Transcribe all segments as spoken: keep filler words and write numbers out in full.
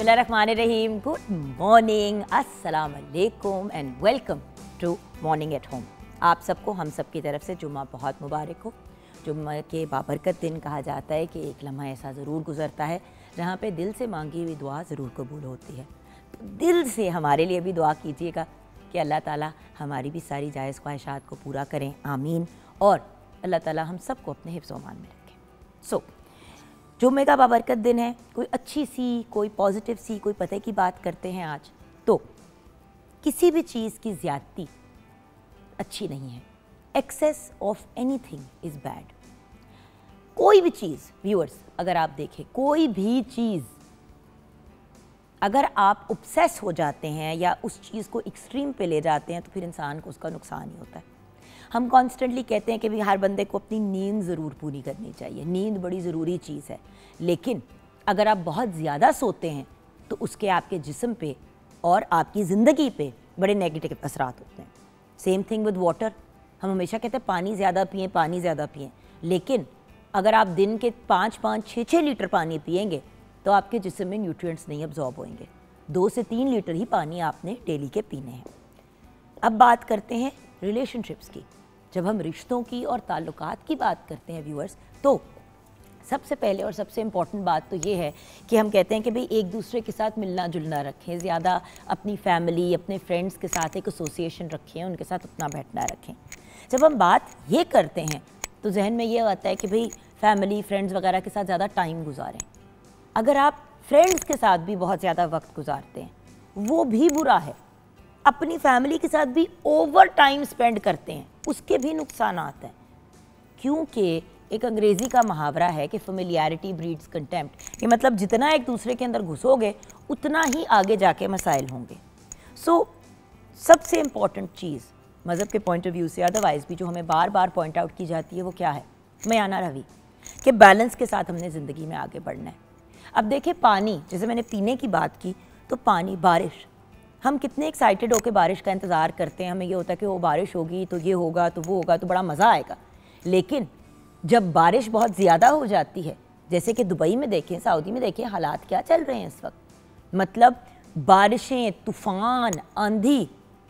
बिस्मिल्लाहिर्रहमानिर्रहीम। Good morning, अस्सलाम वालेकुम and welcome to morning at home. आप सबको हम सब की तरफ से जुम्मा बहुत मुबारक हो। जुम्मा के बाबरकत दिन कहा जाता है कि एक लम्हा ऐसा ज़रूर गुज़रता है जहाँ पे दिल से मांगी हुई दुआ ज़रूर कबूल होती है। तो दिल से हमारे लिए भी दुआ कीजिएगा कि अल्लाह ताला हमारी भी सारी जायज़ ख्वाहिशात को पूरा करें, आमीन। और अल्लाह ताला हम सबको अपने हिफ्ज़ व अमान में रखें। सो so, जुम्मे का बाबरकत दिन है, कोई अच्छी सी, कोई पॉजिटिव सी, कोई पते की बात करते हैं आज। तो किसी भी चीज़ की ज़्यादती अच्छी नहीं है। Excess of anything is bad. कोई भी चीज़ व्यूअर्स, अगर आप देखें कोई भी चीज़, अगर आप ऑब्सेस हो जाते हैं या उस चीज़ को एक्सट्रीम पे ले जाते हैं तो फिर इंसान को उसका नुकसान ही होता है। हम कॉन्स्टेंटली कहते हैं कि भी हर बंदे को अपनी नींद ज़रूर पूरी करनी चाहिए, नींद बड़ी ज़रूरी चीज़ है। लेकिन अगर आप बहुत ज़्यादा सोते हैं तो उसके आपके जिस्म पे और आपकी ज़िंदगी पे बड़े नेगेटिव असरात होते हैं। Same thing with water. हम हमेशा कहते हैं पानी ज़्यादा पिएं, पानी ज़्यादा पिएं, लेकिन अगर आप दिन के पाँच पाँच छः छः लीटर पानी पिएंगे तो आपके जिस्म में न्यूट्रिएंट्स नहीं अब्जॉर्ब होंगे। दो से तीन लीटर ही पानी आपने डेली के पीने हैं। अब बात करते हैं रिलेशनशिप्स की। जब हम रिश्तों की और ताल्लुकात की बात करते हैं व्यूअर्स, तो सबसे पहले और सबसे इम्पॉर्टेंट बात तो ये है कि हम कहते हैं कि भाई एक दूसरे के साथ मिलना जुलना रखें, ज़्यादा अपनी फैमिली, अपने फ्रेंड्स के साथ एक एसोसिएशन रखें, उनके साथ उतना बैठना रखें। जब हम बात ये करते हैं तो जहन में ये आता है कि भाई फैमिली, फ्रेंड्स वगैरह के साथ ज़्यादा टाइम गुजारें। अगर आप फ्रेंड्स के साथ भी बहुत ज़्यादा वक्त गुजारते हैं वो भी बुरा है। अपनी फैमिली के साथ भी ओवर टाइम स्पेंड करते हैं, उसके भी नुकसान आते हैं। क्योंकि एक अंग्रेज़ी का मुहावरा है कि फेमिलियरिटी ब्रीड्स कंटेम्प्ट, कि मतलब जितना एक दूसरे के अंदर घुसोगे उतना ही आगे जाके मसाइल होंगे। सो so, सबसे इम्पॉर्टेंट चीज़ मज़हब के पॉइंट ऑफ व्यू से, अदरवाइज़ भी जो हमें बार बार पॉइंट आउट की जाती है, वो क्या है? मयाना रवि, कि बैलेंस के साथ हमने ज़िंदगी में आगे बढ़ना है। अब देखिए पानी, जैसे मैंने पीने की बात की, तो पानी, बारिश, हम कितने एक्साइटेड होकर बारिश का इंतज़ार करते हैं। हमें ये होता है कि वो बारिश होगी तो ये होगा तो वो होगा तो बड़ा मज़ा आएगा। लेकिन जब बारिश बहुत ज़्यादा हो जाती है, जैसे कि दुबई में देखें, सऊदी में देखें, हालात क्या चल रहे हैं इस वक्त। मतलब बारिशें, तूफ़ान, आंधी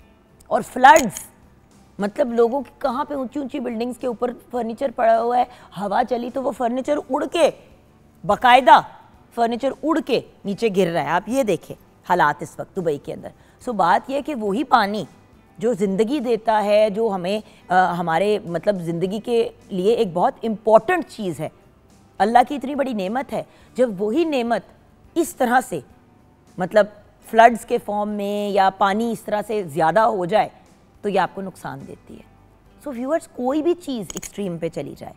और फ्लड्स, मतलब लोगों की कहाँ पे ऊंची ऊंची बिल्डिंग्स के ऊपर फर्नीचर पड़ा हुआ है, हवा चली तो वो फर्नीचर उड़ के, बाकायदा फर्नीचर उड़ के नीचे गिर रहा है। आप ये देखें हालात इस वक्त दुबई के अंदर। सो बात यह कि वही पानी जो ज़िंदगी देता है, जो हमें आ, हमारे मतलब ज़िंदगी के लिए एक बहुत इम्पॉर्टेंट चीज़ है, अल्लाह की इतनी बड़ी नेमत है, जब वही नेमत इस तरह से मतलब फ्लड्स के फॉर्म में या पानी इस तरह से ज़्यादा हो जाए तो ये आपको नुकसान देती है। सो so, व्यूअर्स, कोई भी चीज़ एक्सट्रीम पे चली जाए,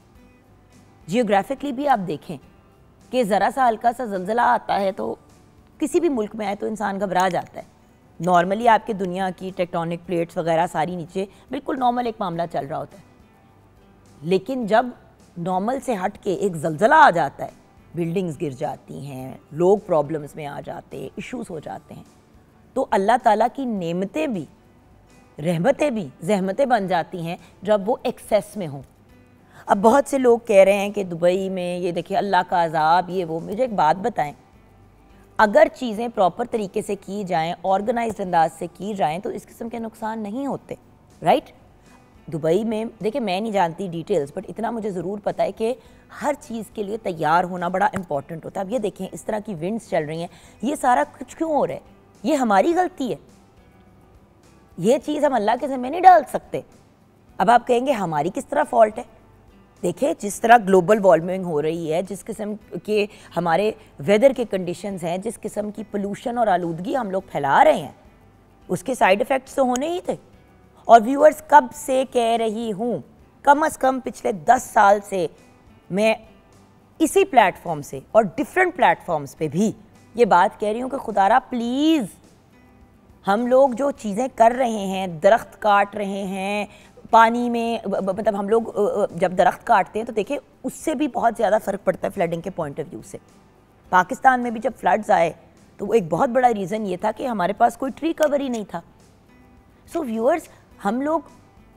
जियोग्राफिकली भी आप देखें कि ज़रा सा हल्का सा ज़लज़ला आता है तो किसी भी मुल्क में आए तो इंसान घबरा जाता है। नॉर्मली आपके दुनिया की टेक्टोनिक प्लेट्स वगैरह सारी नीचे बिल्कुल नॉर्मल एक मामला चल रहा होता है, लेकिन जब नॉर्मल से हट के एक ज़लज़ला आ जाता है, बिल्डिंग्स गिर जाती हैं, लोग प्रॉब्लम्स में आ जाते हैं, इश्यूज़ हो जाते हैं, तो अल्लाह ताला की नेमतें भी, रहमतें भी ज़हमतें बन जाती हैं जब वो एक्सेस में हों। अब बहुत से लोग कह रहे हैं कि दुबई में ये देखिए अल्लाह का अज़ाब, ये वो। मुझे एक बात बताएं, अगर चीज़ें प्रॉपर तरीके से की जाएं, ऑर्गेनाइज्ड अंदाज से की जाएं, तो इस किस्म के नुकसान नहीं होते, राइट। दुबई में देखिए, मैं नहीं जानती डिटेल्स, बट इतना मुझे ज़रूर पता है कि हर चीज़ के लिए तैयार होना बड़ा इंपॉर्टेंट होता है। अब ये देखें इस तरह की विंड्स चल रही हैं, ये सारा कुछ क्यों हो रहा है? ये हमारी गलती है, ये चीज़ हम अल्लाह के ज़िम्मे नहीं डाल सकते। अब आप कहेंगे हमारी किस तरह फॉल्ट है? देखिए, जिस तरह ग्लोबल वार्मिंग हो रही है, जिस किस्म के हमारे वेदर के कंडीशंस हैं, जिस किस्म की पोल्यूशन और आलूदगी हम लोग फैला रहे हैं, उसके साइड इफ़ेक्ट्स तो होने ही थे। और व्यूअर्स, कब से कह रही हूँ, कम अज़ कम पिछले दस साल से मैं इसी प्लेटफॉर्म से और डिफरेंट प्लेटफॉर्म्स पे भी ये बात कह रही हूँ कि खुदारा प्लीज़, हम लोग जो चीज़ें कर रहे हैं, दरख्त काट रहे हैं, पानी में मतलब हम लोग जब दरख्त काटते हैं तो देखिए उससे भी बहुत ज़्यादा फ़र्क पड़ता है फ्लडिंग के पॉइंट ऑफ व्यू से। पाकिस्तान में भी जब फ्लड्स आए तो वो एक बहुत बड़ा रीज़न ये था कि हमारे पास कोई ट्री कवर ही नहीं था। सो व्यूअर्स, हम लोग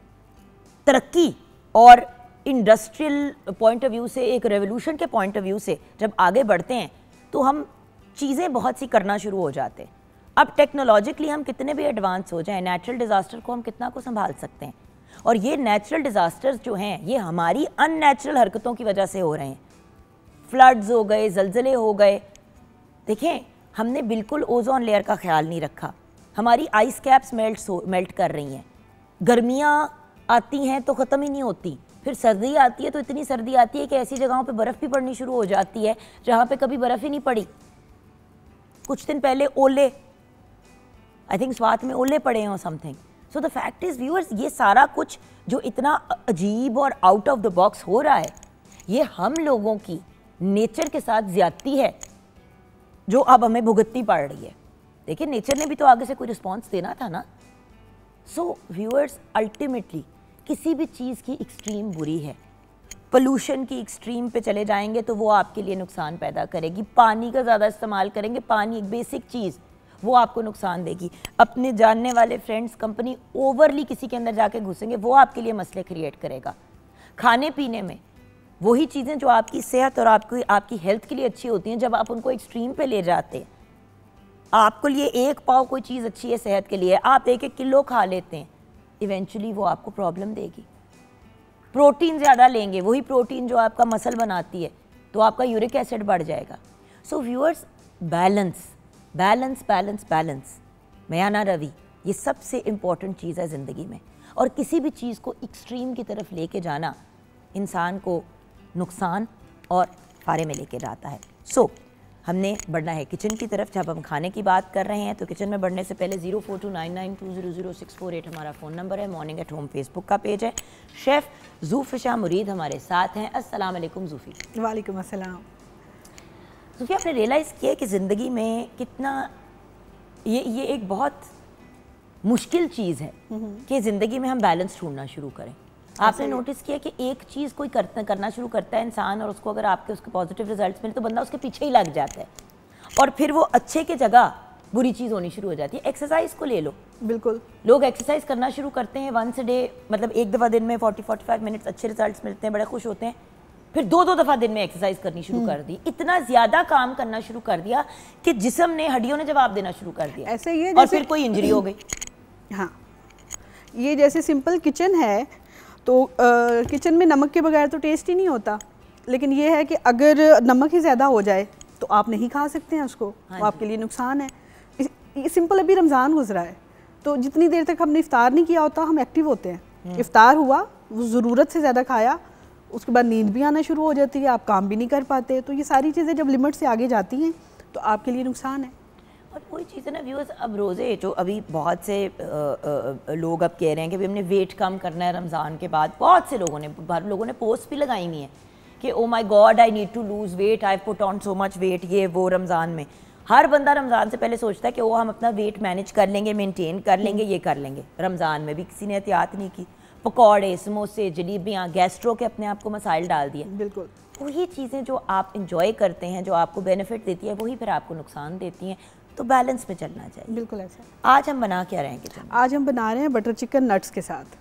तरक्की और इंडस्ट्रियल पॉइंट ऑफ व्यू से, एक रेवोल्यूशन के पॉइंट ऑफ व्यू से जब आगे बढ़ते हैं तो हम चीज़ें बहुत सी करना शुरू हो जाते हैं। अब टेक्नोलॉजिकली हम कितने भी एडवांस हो जाएं, नेचुरल डिज़ास्टर को हम कितना को संभाल सकते हैं। और ये नेचुरल डिज़ास्टर्स जो हैं ये हमारी अननेचुरल हरकतों की वजह से हो रहे हैं। फ्लड्स हो गए, जलजले हो गए। देखें, हमने बिल्कुल ओजोन लेयर का ख्याल नहीं रखा। हमारी आइस कैप्स मेल्ट मेल्ट कर रही हैं। गर्मियाँ आती हैं तो ख़त्म ही नहीं होती, फिर सर्दी आती है तो इतनी सर्दी आती है कि ऐसी जगहों पे बर्फ़ भी पड़नी शुरू हो जाती है जहाँ पे कभी बर्फ़ ही नहीं पड़ी। कुछ दिन पहले ओले, आई थिंक स्वात में ओले पड़े हैं something. So the fact is viewers, ये सारा कुछ जो इतना अजीब और आउट ऑफ द बॉक्स हो रहा है, ये हम लोगों की नेचर के साथ ज़्यादती है जो अब हमें भुगतनी पड़ रही है। देखिए, नेचर ने भी तो आगे से कोई रिस्पॉन्स देना था ना। सो व्यूअर्स, अल्टीमेटली किसी भी चीज़ की एक्सट्रीम बुरी है। पोल्यूशन की एक्सट्रीम पे चले जाएंगे तो वो आपके लिए नुकसान पैदा करेगी। पानी का ज़्यादा इस्तेमाल करेंगे, पानी एक बेसिक चीज़, वो आपको नुकसान देगी। अपने जानने वाले फ्रेंड्स, कंपनी ओवरली किसी के अंदर जाके घुसेंगे, वो आपके लिए मसले क्रिएट करेगा। खाने पीने में वही चीज़ें जो आपकी सेहत और आपकी आपकी हेल्थ के लिए अच्छी होती हैं, जब आप उनको एक्सट्रीम पे ले जाते हैं, आपके लिए एक पाव कोई चीज़ अच्छी है सेहत के लिए, आप एक एक किलो खा लेते हैं, इवेंचुअली वो आपको प्रॉब्लम देगी। प्रोटीन ज़्यादा लेंगे, वही प्रोटीन जो आपका मसल बनाती है, तो आपका यूरिक एसिड बढ़ जाएगा। So viewers, balance balance balance balance मयाना रवि, ये सबसे इम्पॉर्टेंट चीज़ है ज़िंदगी में। और किसी भी चीज़ को एक्सट्रीम की तरफ लेके जाना इंसान को नुकसान और फारे में लेके जाता है। सो so, हमने बढ़ना है किचन की तरफ। जब हम खाने की बात कर रहे हैं तो किचन में बढ़ने से पहले zero four two nine nine two zero zero six four eight हमारा फ़ोन नंबर है। मॉर्निंग एट होम फेसबुक का पेज है। शेफ़ ज़ूफ़िशा मुरीद हमारे साथ हैं। अस्सलाम वालेकुम ज़ूफ़ी। वालेकुम अस्सलाम। ज़ूफ़ी, आपने रियलाइज़ किया कि ज़िंदगी में कितना ये ये एक बहुत मुश्किल चीज़ है कि ज़िंदगी में हम बैलेंस ढूंढना शुरू करें। आपने नोटिस किया कि एक चीज़ कोई करना करना शुरू करता है इंसान, और उसको अगर आपके उसके पॉजिटिव रिजल्ट्स मिले तो बंदा उसके पीछे ही लग जाता है, और फिर वो अच्छे के जगह बुरी चीज़ होनी शुरू हो जाती है। एक्सरसाइज को ले लो, बिल्कुल लोग एक्सरसाइज करना शुरू करते हैं वंस अ डे, मतलब एक दफ़ा दिन में फोर्टी फोर्टी फाइव मिनट्स अच्छे रिजल्ट्स मिलते हैं, बड़े खुश होते हैं। फिर दो दो दफ़ा दिन में एक्सरसाइज करनी शुरू कर दी, इतना ज़्यादा काम करना शुरू कर दिया कि जिस्म ने, हड्डियों ने जवाब देना शुरू कर दिया। ऐसे ही है, और फिर कोई इंजरी हो गई। हाँ, ये जैसे सिंपल किचन है तो आ, किचन में नमक के बगैर तो टेस्ट ही नहीं होता, लेकिन ये है कि अगर नमक ही ज़्यादा हो जाए तो आप नहीं खा सकते हैं उसको, हाँ, वो आपके लिए नुकसान है। ये सिंपल, अभी रमज़ान गुजरा है तो जितनी देर तक हमने इफ्तार नहीं किया होता हम एक्टिव होते हैं। इफ्तार हुआ, वो ज़रूरत से ज़्यादा खाया, उसके बाद नींद भी आना शुरू हो जाती है, आप काम भी नहीं कर पाते। तो ये सारी चीज़ें जब लिमिट से आगे जाती हैं तो आपके लिए नुकसान है। और कोई चीज़ है ना व्यूअर्स, अब रोज़े जो अभी बहुत से आ, आ, लोग अब कह रहे हैं कि हमने वेट कम करना है रमज़ान के बाद। बहुत से लोगों ने लोगों ने पोस्ट भी लगाई हुई हैं कि oh my god I need to lose weight, I put on so much weight, ये वो। रमज़ान में हर बंदा रमज़ान से पहले सोचता है कि वो हम अपना वेट मैनेज कर लेंगे, मेनटेन कर लेंगे, ये कर लेंगे। रमज़ान में भी किसी ने एहतियात नहीं की, पकौड़े, समोसे, जलेबियाँ, गैस्ट्रो के अपने आप को मसाइल डाल दिए। बिल्कुल, वही चीज़ें जो आप इंजॉय करते हैं, जो आपको बेनिफिट देती है, वही फिर आपको नुकसान देती हैं। तो बैलेंस में चलना चाहिए। बिल्कुल ऐसा। आज हम बना क्या रहे हैं किचन में? आज हम बना रहे हैं बटर चिकन नट्स के साथ।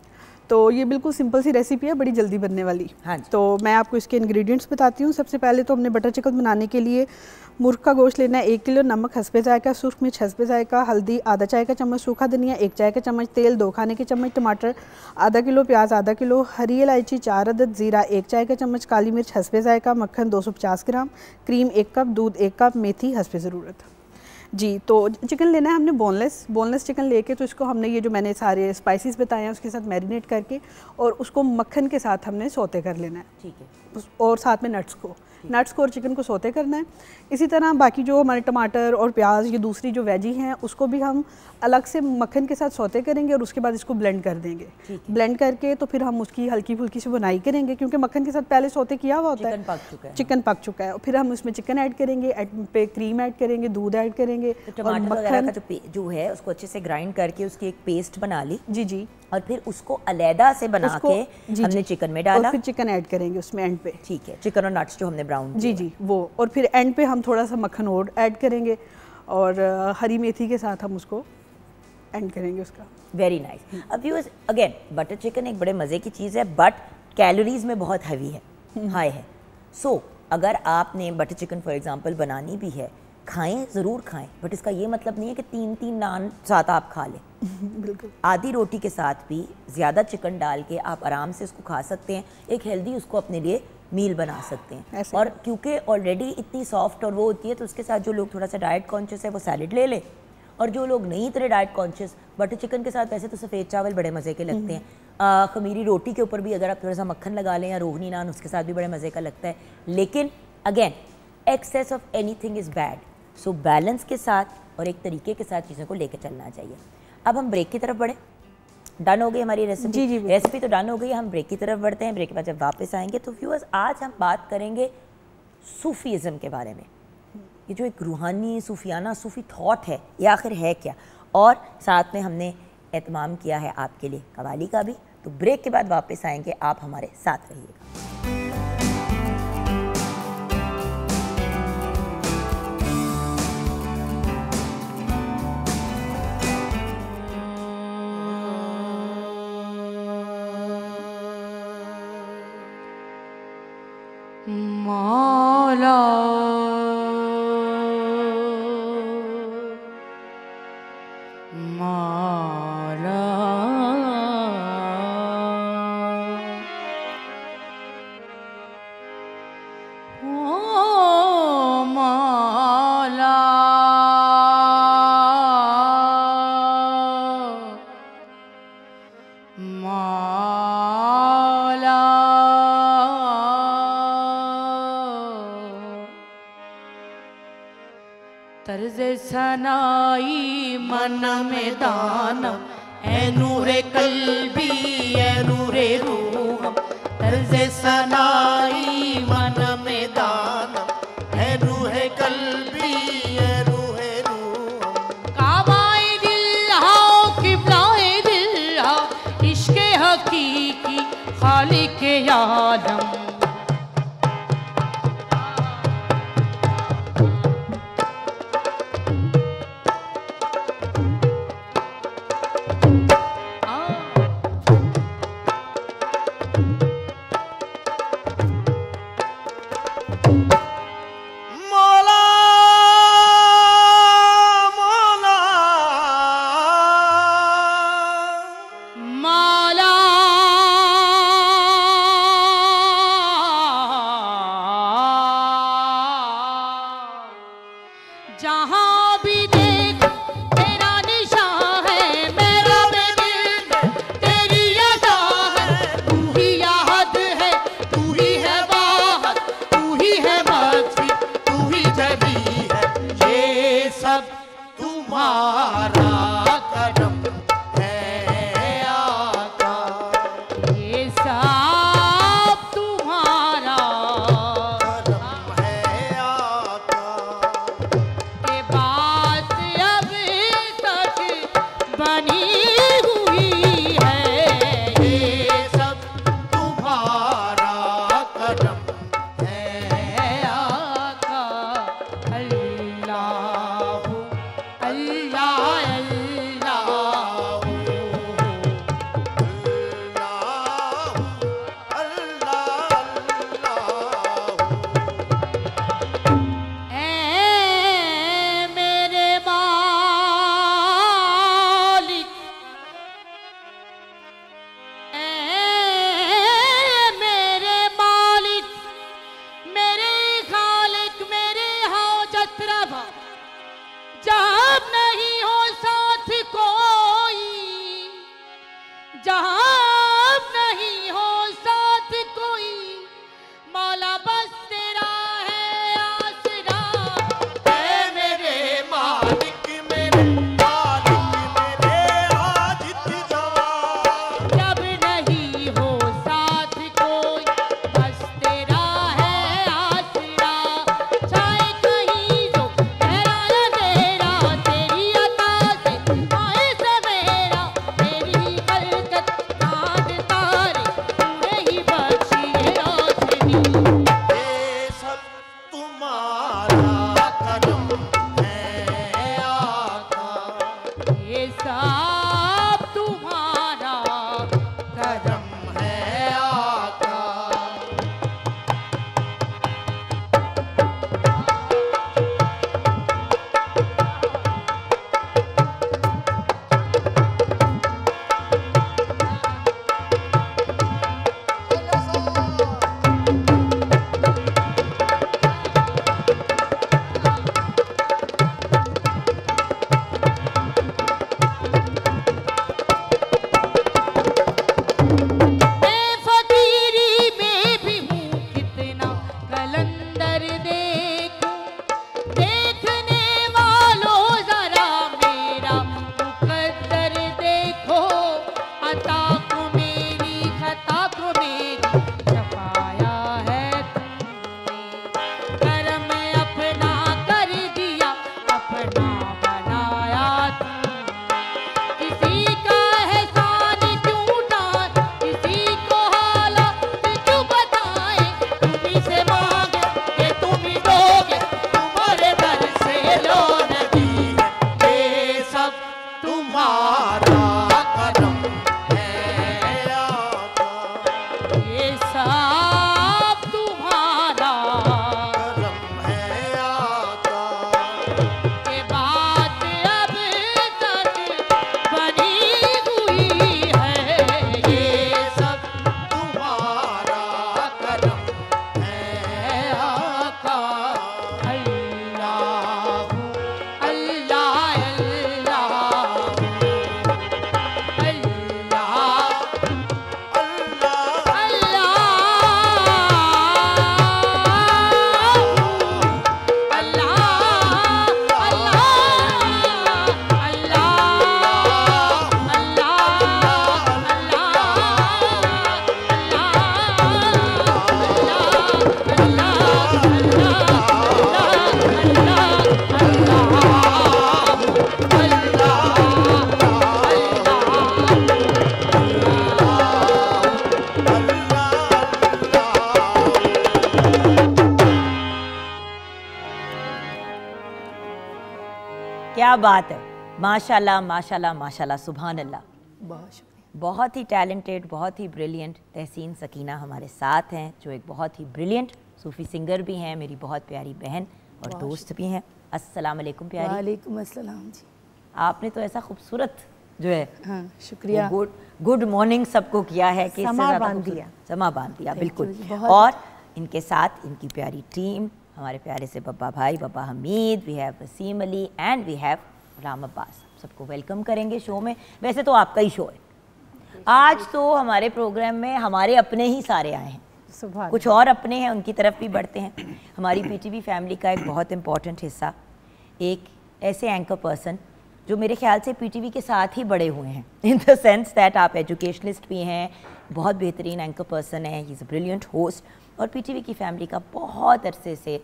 तो ये बिल्कुल सिंपल सी रेसिपी है, बड़ी जल्दी बनने वाली। हाँ जी। तो मैं आपको इसके इंग्रेडिएंट्स बताती हूँ। सबसे पहले तो हमने बटर चिकन बनाने के लिए मुर्ग का गोश्त लेना है एक किलो, नमक हस्बे जायका, सुर्ख मिर्च हस्बे जायका, हल्दी आधा चाय का चम्मच, सूखा धनिया एक चाय का चम्मच, तेल दो खाने के चम्मच, टमाटर आधा किलो, प्याज आधा किलो, हरी इलायची चार अदद, ज़ीरा एक चाय का चम्मच, काली मिर्च हस्बे जायका, मक्खन दो सौ पचास ग्राम, क्रीम एक कप, दूध एक कप, मेथी हस्बे ज़रूरत। जी, तो चिकन लेना है हमने बोनलेस। बोनलेस चिकन लेके तो इसको हमने ये जो मैंने सारे स्पाइसेस बताए हैं उसके साथ मैरिनेट करके और उसको मक्खन के साथ हमने सौते कर लेना है। ठीक है। और साथ में नट्स को नट्स को और चिकन को सौते करना है। इसी तरह बाकी जो हमारे टमाटर और प्याज, ये दूसरी जो वेजी हैं, उसको भी हम अलग से मक्खन के साथ सौते करेंगे और उसके बाद इसको ब्लेंड कर देंगे। ब्लेंड करके तो फिर हम उसकी हल्की फुल्की सी बुनाई करेंगे, क्योंकि मक्खन के साथ पहले सौते किया हुआ होता है। चिकन पक चुका है। चिकन पक चुका है। फिर हम उसमें चिकन ऐड करेंगे, एड पे क्रीम ऐड करेंगे, दूध ऐड करेंगे तो और मक्खन का जो, जो है उसको अच्छे से ग्राइंड करके उसकी एक पेस्ट बना ली। जी जी। और फिर उसको अलहदा से बना के हमने चिकन में डाला। और फिर चिकन ऐड करेंगे उसमें एंड पे। ठीक है, चिकन और नट्स जो हमने ब्राउन। जी जी, वो। और फिर एंड पे हम थोड़ा सा मक्खन और ऐड करेंगे और हरी मेथी के साथ हम उसको एंड करेंगे उसका। Very nice. अब व्यूअर्स, अगेन बटर चिकन एक बड़े मज़े की चीज़ है, बट कैलोरीज में बहुत हैवी है, हाई है। सो so, अगर आपने बटर चिकन फॉर एग्जांपल बनानी भी है खाएं ज़रूर खाएं, बट इसका ये मतलब नहीं है कि तीन तीन नान साथ आप खा लें। बिल्कुल। आधी रोटी के साथ भी ज़्यादा चिकन डाल के आप आराम से उसको खा सकते हैं, एक हेल्दी उसको अपने लिए मील बना सकते हैं। और क्योंकि ऑलरेडी इतनी सॉफ्ट और वो होती है, तो उसके साथ जो लोग थोड़ा सा डाइट कॉन्शियस है वो सैलड ले ले, और जो लोग नहीं इतने डाइट कॉन्शियस, बटर चिकन के साथ वैसे तो सफ़ेद चावल बड़े मज़े के लगते हैं, आ, खमीरी रोटी के ऊपर भी अगर आप थोड़ा सा मक्खन लगा लें या रोहनी नान, उसके साथ भी बड़े मज़े का लगता है। लेकिन again excess of anything is bad, so balance के साथ और एक तरीके के साथ चीज़ों को लेकर चलना चाहिए। अब हम ब्रेक की तरफ बढ़े। डन हो गई हमारी रेसिपी। जी जी रेसिपी तो डन हो गई, हम ब्रेक की तरफ बढ़ते हैं। ब्रेक के बाद जब वापस आएंगे तो व्यूअर्स आज हम बात करेंगे सूफीज़म के बारे में। ये जो एक रूहानी सूफियाना सूफ़ी थॉट है, ये आखिर है क्या, और साथ में हमने एहतमाम किया है आपके लिए कवाली का भी। तो ब्रेक के बाद वापस आएंगे, आप हमारे साथ रहिएगा। मौला मौला ओ मौला मौला तर्ज़ सनाई मन में दानम ए नूरे कल्बी ए नूरे रूह, तर्ज़ सनाई मन में दानम ए रूहे कल्बी ए रूहे रूह, काबाए दिल हाओ किबलाए दिल हाओ इश्क़े हकीकी खालिक़े आलम। जहाँ भी देख तेरा निशान है, मेरा दिल तेरी अदा है, तू ही याद है, तू ही है वाहद, तू ही है मुकद्दर देखो, देखने वालों जरा मेरा मुकद्दर देखो, अता को मेरी खता को मेरी छपाया है तुमने, करम अपना कर दिया अपना बनाया तुमने, किसी का एहसान क्यों उठाएं, किसी को हालात क्यों बताएं, तुम्ही से मांगे कि तुम ही दोगे, तुम्हारे दर से लो नबी, ये सब तुम्हारा करम है आका, ये सब तुम्हारा करम है आका, ये बात अब तक बनी हुई है, ये सब तुम्हारा करम है आका, अल्लाह अल्लाह अल्लाह क्या बात है, माशाल्लाह माशाल्लाह माशाल्लाह, सुभान अल्लाह। बहुत शुक्रिया। बहुत ही टैलेंटेड, बहुत ही ब्रिलियंट तहसीन सकीना हमारे साथ हैं, जो एक बहुत ही ब्रिलियंट सूफ़ी सिंगर भी हैं, मेरी बहुत प्यारी बहन और दोस्त भी हैं। अस्सलाम वालेकुम प्यारी। वालेकुम अस्सलाम जी। आपने तो ऐसा खूबसूरत जो है हाँ शुक्रिया। गुड गुड मॉर्निंग सबको किया है कि इससे समा ज़्यादा बांध खूबसूरत- दिया। समा बांध दिया, बिल्कुल। जी, बहुत और इनके साथ इनकी प्यारी टीम, हमारे प्यारे से बब्बा भाई, Babba Hameed, we have Waseem Ali and we have Ram Abbas. सबको वेलकम करेंगे शो में। वैसे तो आपका ही शो है आज, तो हमारे प्रोग्राम में हमारे अपने ही सारे आए हैं, सुभान कुछ और अपने हैं, उनकी तरफ भी बढ़ते हैं। हमारी पीटीवी फैमिली का एक बहुत इम्पॉर्टेंट हिस्सा, एक ऐसे एंकर पर्सन जो मेरे ख्याल से पीटीवी के साथ ही बड़े हुए हैं, इन द सेंस दैट आप एजुकेशनिस्ट भी हैं, बहुत बेहतरीन एंकर पर्सन है, he is a brilliant host, और पीटीवी की फैमिली का बहुत अरसे से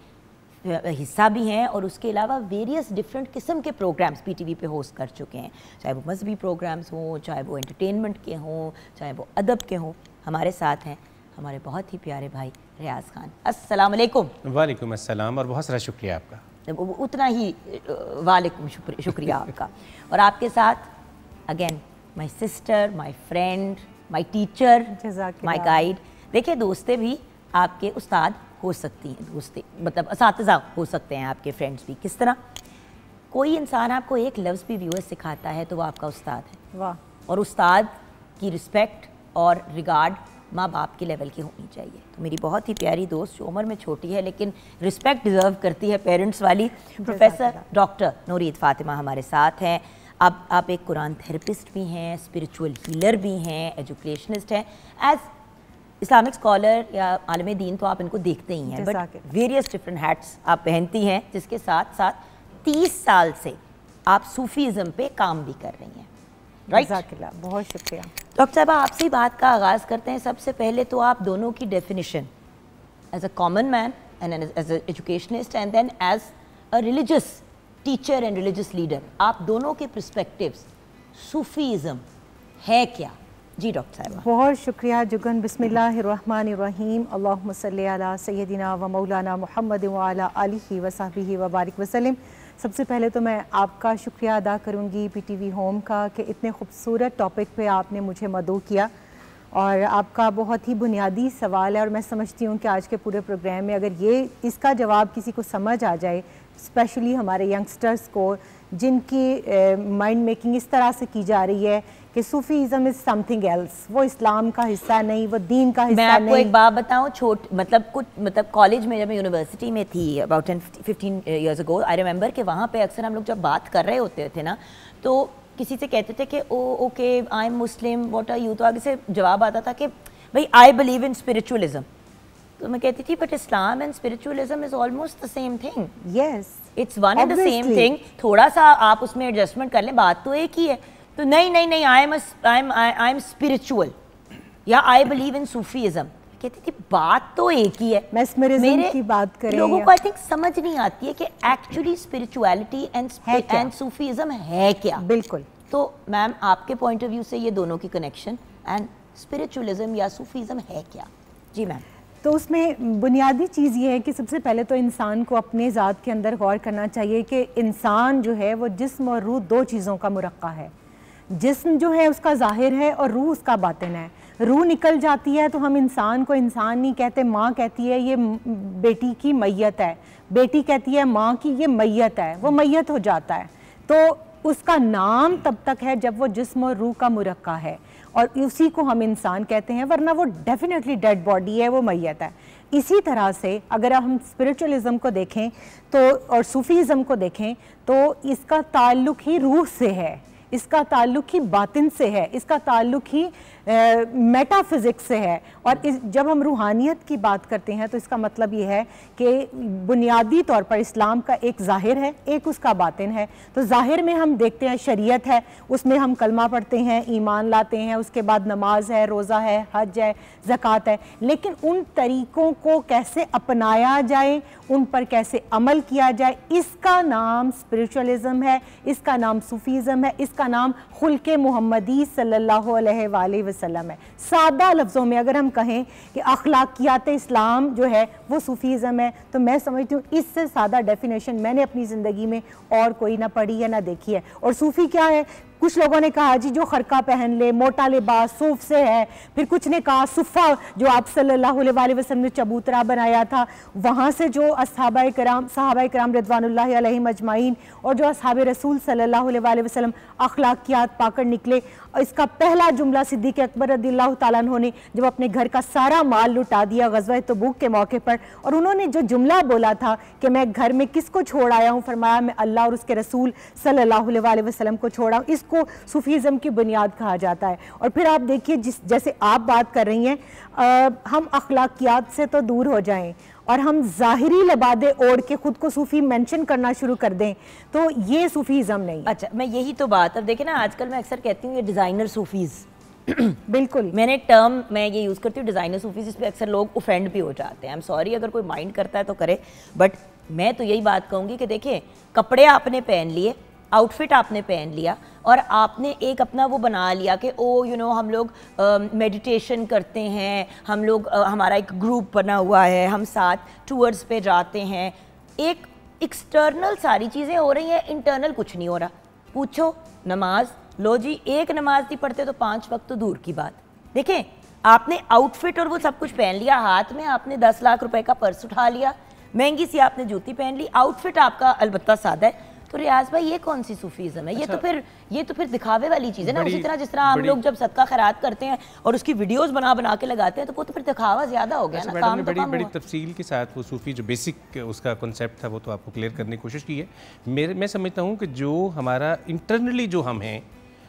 हिस्सा भी हैं, और उसके अलावा वेरियस डिफरेंट किस्म के प्रोग्राम्स पीटीवी पे होस्ट कर चुके हैं, चाहे वो मजहबी प्रोग्राम्स हों, चाहे वो एंटरटेनमेंट के हों, चाहे वो अदब के हों। हमारे साथ हैं हमारे बहुत ही प्यारे भाई रियाज खान। अस्सलाम वालेकुम। वालेकुम अस्सलाम, और बहुत सारा शुक्रिया आपका। उतना ही वालेकुम शुक्रिया आपका। और आपके साथ again my sister, my friend, my teacher, जज़ाकिल्लाह। My guide. देखिए, दोस्तें भी आपके उस्ताद हो सकती हैं, दोस्तें मतलब असातिज़ा हो सकते हैं आपके फ्रेंड्स भी। किस तरह? कोई इंसान आपको एक लफ्ज़ भी व्यूअर्स सिखाता है तो वो आपका उस्ताद है। वाह। और उस्ताद की रिस्पेक्ट और रिगार्ड माँ बाप के लेवल की होनी चाहिए। तो मेरी बहुत ही प्यारी दोस्त जो उम्र में छोटी है लेकिन रिस्पेक्ट डिज़र्व करती है पेरेंट्स वाली, प्रोफेसर डॉक्टर नूरीद फ़ातिमा हमारे साथ हैं। अब आप एक कुरान थेरेपिस्ट भी हैं, स्पिरिचुअल हीलर भी हैं, एजुकेशनिस्ट हैं। एज इस्लामिक स्कॉलर या आलम दीन तो आप इनको देखते ही हैं, बट वेरियस डिफरेंट हैट्स आप पहनती हैं, जिसके साथ साथ तीस साल से आप सूफीज़म पे काम भी कर रही हैं, राइट? जज़ाकिल्लाह, बहुत शुक्रिया। डॉक्टर साहब, आपसे ही बात का आगाज़ करते हैं। सबसे पहले तो आप दोनों की definition as a common man and as a educationist and then as a religious teacher and religious leader, आप दोनों के पर्सपेक्टिव्स, सूफीज़म है क्या? जी डॉक्टर साहब। बहुत शुक्रिया जुगन। बिस्मिल्लाहिर्रहमानिर्रहीम, अल्लाहुम्मा सल्ली अला सय्यदिना व मौलाना मुहम्मद व अला आलिहि व सहबिहि व बारिक वसल्लम। सबसे पहले तो मैं आपका शुक्रिया अदा करूँगी पीटीवी होम का कि इतने खूबसूरत टॉपिक पे आपने मुझे मदऊ किया, और आपका बहुत ही बुनियादी सवाल है, और मैं समझती हूँ कि आज के पूरे प्रोग्राम में अगर ये इसका जवाब किसी को समझ आ जाए, स्पेशली हमारे यंगस्टर्स को जिनकी माइंड मेकिंग इस तरह से की जा रही है कि सूफीज़म इज़ समथिंग एल्स, वो इस्लाम का हिस्सा नहीं, वो दीन का हिस्सा मैं आपको नहीं। एक बात बताऊं, छोट मतलब कुछ मतलब कॉलेज में जब मैं यूनिवर्सिटी में थी about ten fifteen years ago, I remember कि वहाँ पे अक्सर हम लोग जब बात कर रहे होते थे ना, तो किसी से कहते थे कि oh okay I am Muslim, what are you, तो आगे से जवाब आता था कि भाई आई बिलीव इन स्पिरिचुअलिज्म। तो मैं कहती थी but Islam and spiritualism is almost the same thing, yes it's one and the same thing, थोड़ा सा आप उसमें एडजस्टमेंट कर लें, बात तो एक ही है। तो नहीं नहीं नहीं I am I am I am spiritual या आई बिलीव इन सूफीज़म, कहती थी बात तो एक ही है। मेस्मरिज्म की बात करें, लोगों को आई थिंक समझ नहीं आती है कि actually spirituality and and Sufism है क्या। बिल्कुल। तो मैम आपके पॉइंट ऑफ व्यू से ये दोनों की कनेक्शन एंड स्पिरिचुअलिज्म या सूफीज़म है क्या? जी मैम। तो उसमें बुनियादी चीज़ ये है कि सबसे पहले तो इंसान को अपने ज़ात के अंदर गौर करना चाहिए कि इंसान जो है वो जिस्म और रूह दो चीज़ों का मुरक्का है। जिस्म जो है उसका ज़ाहिर है और रूह उसका बातिन है। रूह निकल जाती है तो हम इंसान को इंसान नहीं कहते, माँ कहती है ये बेटी की मैयत है, बेटी कहती है माँ की ये मैयत है, वो मैयत हो जाता है। तो उसका नाम तब तक है जब वो जिस्म और रूह का मुरक्का है और उसी को हम इंसान कहते हैं, वरना वो डेफिनेटली डेड बॉडी है, वो मैयत है। इसी तरह से अगर हम स्पिरिचुअलिज्म को देखें तो और सूफीज़म को देखें तो इसका ताल्लुक़ ही रूह से है, इसका ताल्लुक़ ही बातिन से है, इसका ताल्लुक़ ही मेटाफिज़िक्स से है। और इस जब हम रूहानियत की बात करते हैं तो इसका मतलब ये है कि बुनियादी तौर पर इस्लाम का एक ज़ाहिर है, एक उसका बातिन है। तो ज़ाहिर में हम देखते हैं शरीयत है, उसमें हम कलमा पढ़ते हैं, ईमान लाते हैं, उसके बाद नमाज है, रोज़ा है, हज है, ज़कात है, लेकिन उन तरीक़ों को कैसे अपनाया जाए, उन पर कैसे अमल किया जाए, इसका नाम स्पिरिचुअलिज्म है, इसका नाम सूफीज़म है, इसका नाम खुल्क़े मुहम्मदी सल्लल्लाहु अलैहि वसल्लम है। सादा लफ्ज़ों में अगर हम कहें कि अखलाकियात इस्लाम जो है वो सूफीज़म है, तो मैं समझती हूँ इससे सादा डेफिनेशन मैंने अपनी ज़िंदगी में और कोई ना पढ़ी है ना देखी है। और सूफ़ी क्या है? कुछ लोगों ने कहा जी जो खरका पहन ले, मोटा लिबास, सूफ से है। फिर कुछ ने कहा सुफ़ा जो आप सल्लल्लाहु अलैहि वसल्लम ने चबूतरा बनाया था, वहाँ से जो अस्हाबाए किराम सहाबाए किराम रिदवानुल्लाहि अलैहिम अजमाइन और जो अस्हाबे रसूल सल्लल्लाहु अलैहि वसल्लम अखलाकियात पाकर निकले। इसका पहला जुमला सिद्दीक़ अकबर रज़ियल्लाहु ताला अन्हु ने जब अपने घर का सारा माल लुटा दिया ग़ज़वा तबूक के मौके पर, और उन्होंने जो जुमला बोला था कि मैं घर में किसको छोड़ आया हूँ, फरमाया मैं अल्लाह और उसके रसूल सल्लल्लाहु अलैहि वसल्लम को छोड़ा। इसको सूफीज़म की बुनियाद कहा जाता है। और फिर आप देखिए जिस जैसे आप बात कर रही हैं, आ, हम अखलाकियात से तो दूर हो जाएं और हम ज़ाहिरी लबादे ओढ़ के खुद को सूफ़ी मेंशन करना शुरू कर दें तो ये सूफीज़म नहीं है। अच्छा, मैं यही तो बात, अब देखिए ना आजकल मैं अक्सर कहती हूँ ये डिज़ाइनर सूफीज़ बिल्कुल, मैंने टर्म मैं ये यूज़ करती हूँ डिज़ाइनर सूफीज़, इस पर अक्सर लोग ऑफेंड भी हो जाते हैं। आई एम सॉरी अगर कोई माइंड करता है तो करे, बट मैं तो यही बात कहूँगी कि देखिए कपड़े आपने पहन लिए, आउटफिट आपने पहन लिया और आपने एक अपना वो बना लिया कि ओ यू नो हम लोग मेडिटेशन करते हैं, हम लोग uh, हमारा एक ग्रुप बना हुआ है, हम साथ टूर्स पे जाते हैं। एक एक्सटर्नल सारी चीज़ें हो रही हैं, इंटरनल कुछ नहीं हो रहा। पूछो नमाज, लो जी एक नमाज नहीं पढ़ते तो पांच वक्त तो दूर की बात। देखें आपने आउटफिट और वो सब कुछ पहन लिया, हाथ में आपने दस लाख रुपए का पर्स उठा लिया, महंगी सी आपने जूती पहन ली, आउटफिट आपका अलबत्ता सादा है, तो रियाज भाई ये कौन सी सूफीज़म है? अच्छा, ये तो फिर ये तो फिर दिखावे वाली चीज़ है ना। उसी तरह जिस तरह हम लोग जब सदका खैरात करते हैं और उसकी वीडियोस बना बना के लगाते हैं तो वो तो फिर दिखावा ज़्यादा हो गया। अच्छा, ना काम तो बड़ी काम बड़ी हुआ। तफसील के साथ वो सूफ़ी जो बेसिक उसका कॉन्सेप्ट था वो तो आपको क्लियर करने की कोशिश की है। मेरे मैं समझता हूँ कि जो हमारा इंटरनली जो हम हैं,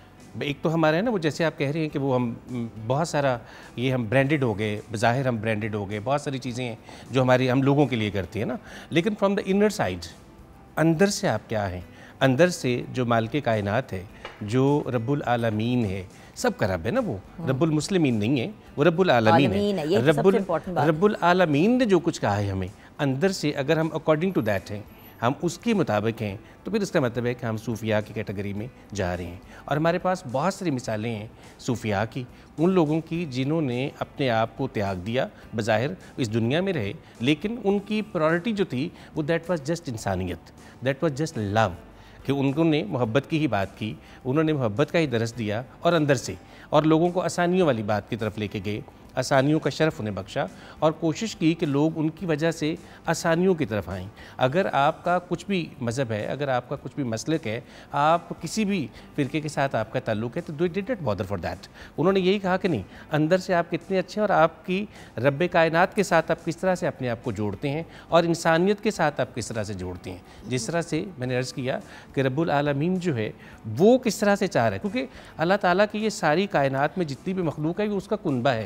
एक तो हमारा है ना वो जैसे आप कह रहे हैं कि वो हम बहुत सारा ये हम ब्रांडेड हो गए, बज़ाहिर हम ब्रांडेड हो गए, बहुत सारी चीज़ें हैं जो हमारी हम लोगों के लिए करती है ना, लेकिन फ्रॉम द इनर साइड अंदर से आप क्या हैं, अंदर से जो मालिक कायनात है, जो रब्बुल आलमीन है, सब का रब है ना, वो रब्बुल मुस्लिमीन नहीं है, वो रब्बुल आलमीन है। रब्बुल रब्बुल आलमीन ने जो कुछ कहा है हमें अंदर से, अगर हम अकॉर्डिंग टू दैट हैं, हम उसके मुताबिक हैं, तो फिर इसका मतलब है कि हम सूफिया की कैटेगरी में जा रहे हैं। और हमारे पास बहुत सारी मिसालें हैं सूफिया की, उन लोगों की जिन्होंने अपने आप को त्याग दिया, बज़ाहिर इस दुनिया में रहे, लेकिन उनकी प्रायोरिटी जो थी वो दैट वाज जस्ट इंसानियत, दैट वाज जस्ट लव, कि उन्होंने मोहब्बत की ही बात की, उन्होंने मोहब्बत का ही दरस दिया और अंदर से, और लोगों को आसानियों वाली बात की तरफ लेके गए, आसानियों का शरफ़ उन्हें बख्शा और कोशिश की कि लोग उनकी वजह से आसानियों की तरफ आएँ। अगर आपका कुछ भी मज़हब है, अगर आपका कुछ भी मसलक है, आप किसी भी फ़िरके के साथ आपका ताल्लुक़ है, तो do did not bother for that. उन्होंने यही कहा कि नहीं, अंदर से आप कितने अच्छे हैं और आपकी रब्बे कायनात के साथ आप किस तरह से अपने आप को जोड़ते हैं और इंसानियत के साथ आप किस तरह से जोड़ते हैं। जिस तरह से मैंने अर्ज़ किया कि रब्बुल आलमीन जो है वो किस तरह से चाह रहा है, क्योंकि अल्लाह ताला की ये सारी कायनात में जितनी भी मखलूक है वो उसका कुनबा है,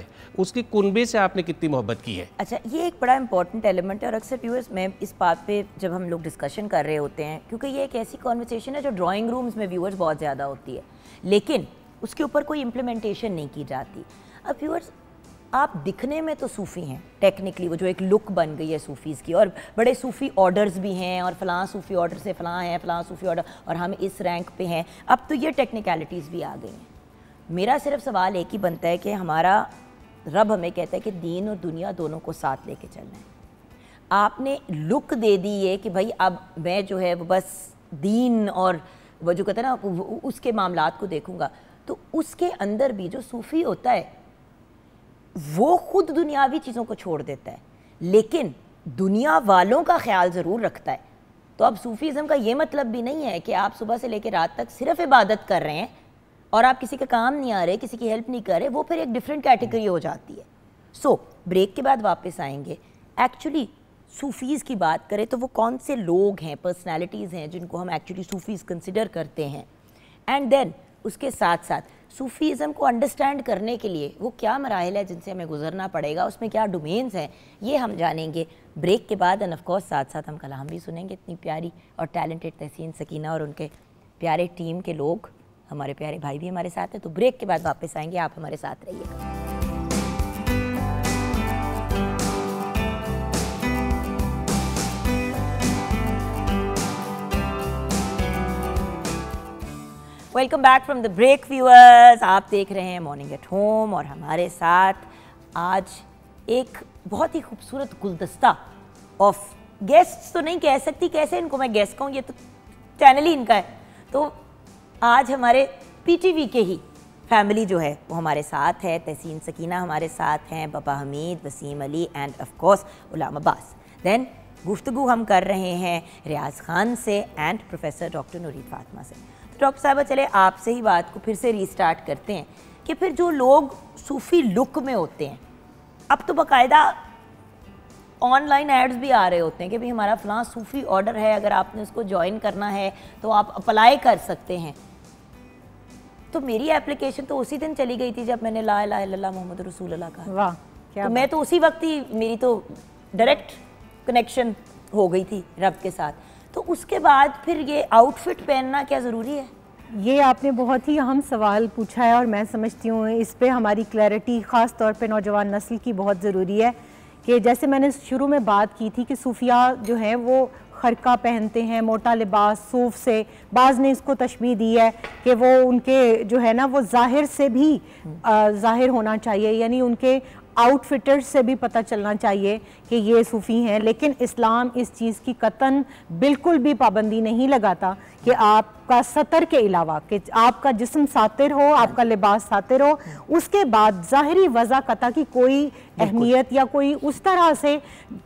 उसके कुनबे से आपने कितनी मोहब्बत की है। अच्छा, ये एक बड़ा इंपॉर्टेंट एलिमेंट है और अक्सर व्यूअर्स में इस बात पे जब हम लोग डिस्कशन कर रहे होते हैं, क्योंकि ये एक ऐसी कॉन्वर्सेशन है जो ड्राइंग रूम्स में व्यूअर्स बहुत ज़्यादा होती है, लेकिन उसके ऊपर कोई इम्प्लीमेंटेशन नहीं की जाती। अब व्यूअर्स, आप दिखने में तो सूफ़ी हैं, टेक्निकली वो जो एक लुक बन गई है सूफ़ीज़ की, और बड़े सूफ़ी ऑर्डर्स भी हैं, और फ़लाँ सूफ़ी ऑर्डर से फ़लाँ है, फ़लाँ सूफ़ी ऑर्डर, और हम इस रैंक पे हैं। अब तो ये टेक्निकलिटीज़ भी आ गई हैं। मेरा सिर्फ सवाल एक ही बनता है कि हमारा रब हमें कहता है कि दीन और दुनिया दोनों को साथ लेके चलना है। आपने लुक दे दी है कि भाई अब मैं जो है वो बस दीन और वो जो कहते हैं ना उसके मामलात को देखूंगा, तो उसके अंदर भी जो सूफ़ी होता है वो खुद दुनियावी चीज़ों को छोड़ देता है, लेकिन दुनिया वालों का ख्याल ज़रूर रखता है। तो अब सूफ़ीज़म का ये मतलब भी नहीं है कि आप सुबह से लेकर रात तक सिर्फ इबादत कर रहे हैं और आप किसी का काम नहीं आ रहे, किसी की हेल्प नहीं कर रहे, वो फिर एक डिफरेंट कैटेगरी हो जाती है। सो so, ब्रेक के बाद वापस आएंगे। एक्चुअली सूफ़ीज़ की बात करें तो वो कौन से लोग हैं, पर्सनैलिटीज़ हैं जिनको हम एक्चुअली सूफ़ीज़ कंसिडर करते हैं, एंड देन उसके साथ साथ सूफ़ीज़म को अंडरस्टैंड करने के लिए वो क्या मराहिल है जिनसे हमें गुजरना पड़ेगा, उसमें क्या डोमेन्स हैं, ये हम जानेंगे ब्रेक के बाद। एंड ऑफ कोर्स साथ साथ हम कलाम भी सुनेंगे। इतनी प्यारी और टैलेंटेड तहसीन, सकीना और उनके प्यारे टीम के लोग, हमारे प्यारे भाई भी हमारे साथ हैं। तो ब्रेक के बाद वापस आएंगे, आप हमारे साथ रहिएगा। Welcome back from the break viewers. आप देख रहे हैं मॉर्निंग एट होम और हमारे साथ आज एक बहुत ही खूबसूरत गुलदस्ता ऑफ गेस्ट्स, तो नहीं कह सकती, कैसे इनको मैं गेस्ट कहूँ, ये तो चैनल ही इनका है। तो आज हमारे पीटीवी के ही फैमिली जो है वो हमारे साथ है। तहसीन सकीना हमारे साथ हैं, Baba Hameed, Waseem Ali and of course Ghulam Abbas. Then गुफ्तगू हम कर रहे हैं रियाज खान से and professor doctor Noorid Fatima से। तो डॉक्टर साहबा, चले आपसे ही बात को फिर से रीस्टार्ट करते हैं कि फिर जो लोग सूफ़ी लुक में होते हैं, अब तो बाकायदा ऑनलाइन एड्स भी आ रहे होते हैं कि भाई हमारा फ़लाँ सूफ़ी ऑर्डर है, अगर आपने उसको ज्वाइन करना है तो आप अप्लाई कर सकते हैं। तो मेरी एप्लीकेशन तो उसी दिन चली गई थी जब मैंने ला इलाहा इल्लल्लाह मोहम्मद रसूलुल्लाह कहा। वाह, क्या तो मैं तो उसी वक्त ही, मेरी तो डायरेक्ट कनेक्शन हो गई थी रब के साथ। तो उसके बाद फिर ये आउटफिट पहनना क्या ज़रूरी है? ये आपने बहुत ही अहम सवाल पूछा है और मैं समझती हूँ इस पे हमारी क्लैरिटी ख़ास तौर पे नौजवान नस्ल की बहुत ज़रूरी है। कि जैसे मैंने शुरू में बात की थी कि सूफिया जो हैं वो खरका पहनते हैं, मोटा लिबास सूफ से, बाज़ ने इसको तशबीह दी है कि वो उनके जो है ना वो ज़ाहिर से भी ज़ाहिर होना चाहिए, यानी उनके आउटफिटर्स से भी पता चलना चाहिए कि ये सूफ़ी हैं। लेकिन इस्लाम इस चीज़ की कतन बिल्कुल भी पाबंदी नहीं लगाता कि आपका सतर के अलावा कि आपका जिस्म सातिर हो, आपका लिबास सातिर हो, उसके बाद ज़ाहिरी वज़ा कता की कोई अहमियत या कोई उस तरह से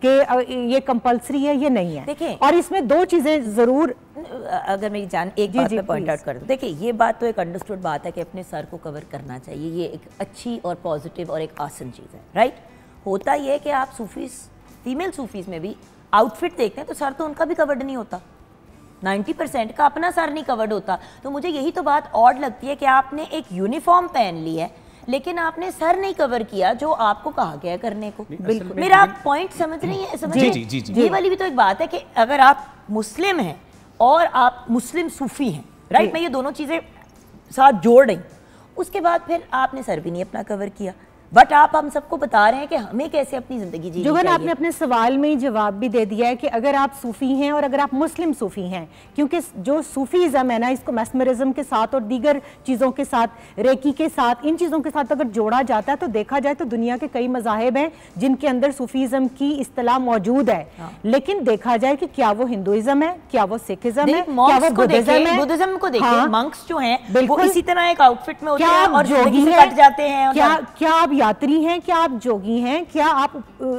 कि ये कंपल्सरी है, ये नहीं है। देखिए, और इसमें दो चीज़ें ज़रूर, अगर मेरी जान एक बात पे पॉइंट आउट कर दूं। देखिए, ये बात तो एक अंडरस्टूड बात है कि अपने सर को कवर करना चाहिए, ये एक अच्छी और पॉजिटिव और एक आसन चीज़ है, राइट। होता ये है कि आप सूफीज़, फीमेल सूफीज़ में भी आउटफिट देखते हैं तो सर तो उनका भी कवर्ड नहीं होता, नब्बे परसेंट का अपना सर नहीं कवर्ड होता। तो मुझे यही तो बात ऑड लगती है कि आपने एक यूनिफॉर्म पहन ली है लेकिन आपने सर नहीं कवर किया जो आपको कहा गया है करने को। बिल्कुल, मेरा आप पॉइंट समझ रही है, समझ जी, जी, जी, जी। ये वाली भी तो एक बात है कि अगर आप मुस्लिम हैं और आप मुस्लिम सूफी हैं, राइट, मैं ये दोनों चीज़ें साथ जोड़ रही, उसके बाद फिर आपने सर भी नहीं अपना कवर किया, बट आप हम सबको बता रहे हैं कि हमें कैसे अपनी ज़िंदगी जीनी चाहिए। आपने अपने सवाल में ही जवाब भी दे दिया है कि अगर आप सूफ़ी हैं और अगर आप मुस्लिम सूफ़ी हैं, क्योंकि जो सूफ़ीज़म है ना, इसको मैस्मरिज्म के साथ और दीगर चीज़ों के साथ, रेकी के साथ, इन चीज़ों के साथ अगर जोड़ा जाता है तो देखा जाए तो दुनिया के कई मज़ाहिब हैं जिनके अंदर सूफ़ीज़म की इस्तिलाह मौजूद है। हाँ। लेकिन देखा जाए कि क्या वो हिंदुइज़म है, क्या वो सिखिज़म है, क्या वो बुद्धिज़्म है। बुद्धिज़्म को देखिए, मंक्स जो हैं वो इसी तरह एक आउटफिट में होते हैं और जोगी से कट जाते हैं। क्या क्या आप यात्री हैं, क्या आप जोगी हैं, क्या आप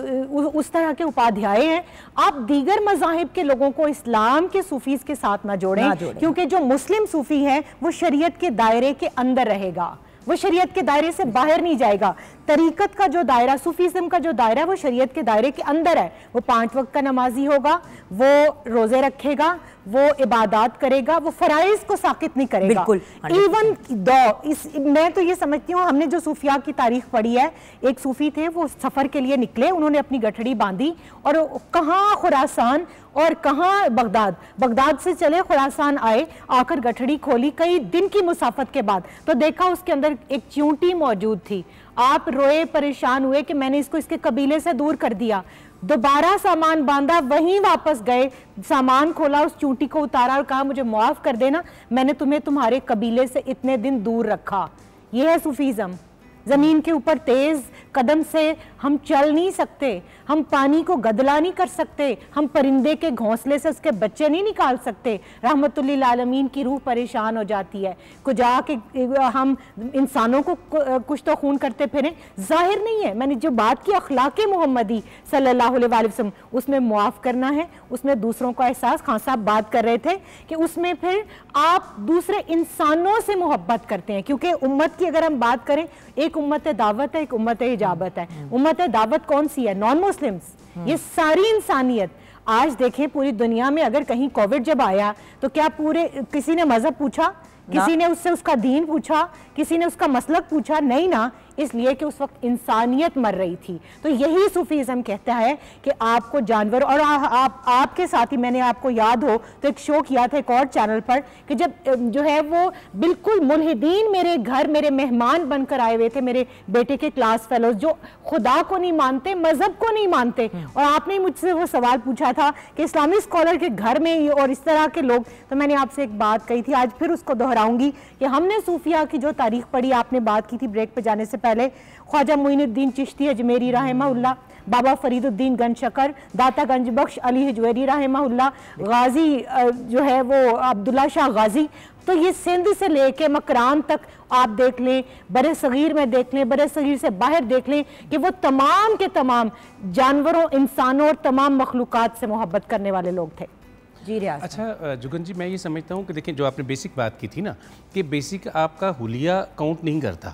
उस तरह के उपाध्याय हैं? आप दीगर मज़ाहिब के लोगों को इस्लाम के सूफीज के साथ ना जोड़ें, ना जोड़ें। क्योंकि जो मुस्लिम सूफी है वो शरीयत के दायरे के अंदर रहेगा, वो शरीयत के दायरे से बाहर नहीं जाएगा। तरीकत का जो दायरा, सूफीज़म का जो दायरा है वो शरीयत के दायरे के अंदर है। वो पांच वक्त का नमाजी होगा, वो रोज़े रखेगा, वो इबादत करेगा, वो फराइज को साकित नहीं करेगा। बिल्कुल, इवन दो इस मैं तो ये समझती हूँ, हमने जो सूफिया की तारीख पढ़ी है, एक सूफी थे, वो सफ़र के लिए निकले, उन्होंने अपनी गठड़ी बांधी और कहाँ खुरासान और कहाँ बगदाद, बगदाद से चले खुरासान आए, आकर गठड़ी खोली कई दिन की मुसाफत के बाद, तो देखा उसके अंदर एक चींटी मौजूद थी। आप रोए, परेशान हुए कि मैंने इसको इसके कबीले से दूर कर दिया। दोबारा सामान बांधा, वहीं वापस गए, सामान खोला, उस चूंटी को उतारा और कहा मुझे माफ कर देना, मैंने तुम्हें तुम्हारे कबीले से इतने दिन दूर रखा। यह है सूफीज़म। ज़मीन के ऊपर तेज़ कदम से हम चल नहीं सकते, हम पानी को गदला नहीं कर सकते, हम परिंदे के घोंसले से उसके बच्चे नहीं निकाल सकते। रहमतुल्लिल आलमीन की रूह परेशान हो जाती है, को जाके हम इंसानों को कुछ तो खून करते फिरें, जाहिर नहीं है। मैंने जो बात की अखलाक़ मोहम्मदी सल्लल्लाहु अलैहि वसल्लम, उसमें मुआफ़ करना है, उसमें दूसरों का एहसास। खान साहब बात कर रहे थे कि उसमें फिर आप दूसरे इंसानों से मोहब्बत करते हैं, क्योंकि उम्मत की अगर हम बात करें, एक उम्मत दावत है, एक उम्मत इजाबत है। उम्मत दावत कौन सी है? नॉन मुस्लिम्स, ये सारी इंसानियत। आज देखें पूरी दुनिया में, अगर कहीं कोविड जब आया तो क्या पूरे किसी ने मजहब पूछा, किसी ने उससे उसका दीन पूछा, किसी ने उसका मसलक पूछा? नहीं ना, इसलिए कि उस वक्त इंसानियत मर रही थी। तो यही सूफीज़म कहता है कि आपको जानवर और आ, आप आपके साथ ही, मैंने आपको याद हो तो एक शो किया था एक और चैनल पर कि जब जो है वो बिल्कुल मुल्हिदीन मेरे घर मेरे मेहमान बनकर आए हुए थे, मेरे बेटे के क्लास फेलोज जो खुदा को नहीं मानते, मजहब को नहीं मानते, और आपने मुझसे वो सवाल पूछा था कि इस्लामी स्कॉलर के घर में और इस तरह के लोग, तो मैंने आपसे एक बात कही थी, आज फिर उसको दोहराऊंगी कि हमने सूफिया की जो तारीख पढ़ी, आपने बात की थी ब्रेक पे जाने से पहले, ख्वाजा मोइनुद्दीन चिश्ती अजमेरी रहमहुल्लाह, बाबा फरीदुद्दीन गंजशकर, दाता गंज बख्श अली हिजवेरी रहमहुल्लाह, गाजी जो है वो अब्दुल्ला शाह गाजी। तो ये सिंध से लेके मकरान तक आप देख लें, बरे सगीर में देख लें, बरे सगीर से बाहर देख लें कि वो तमाम के तमाम जानवरों, इंसानों और तमाम मखलूक़ात से मोहब्बत करने वाले लोग थे। जी रियाज। अच्छा जुगन जी, मैं ये समझता हूँ कि देखिए, जो आपने बेसिक बात की थी ना, कि बेसिक आपका हुलिया काउंट नहीं करता।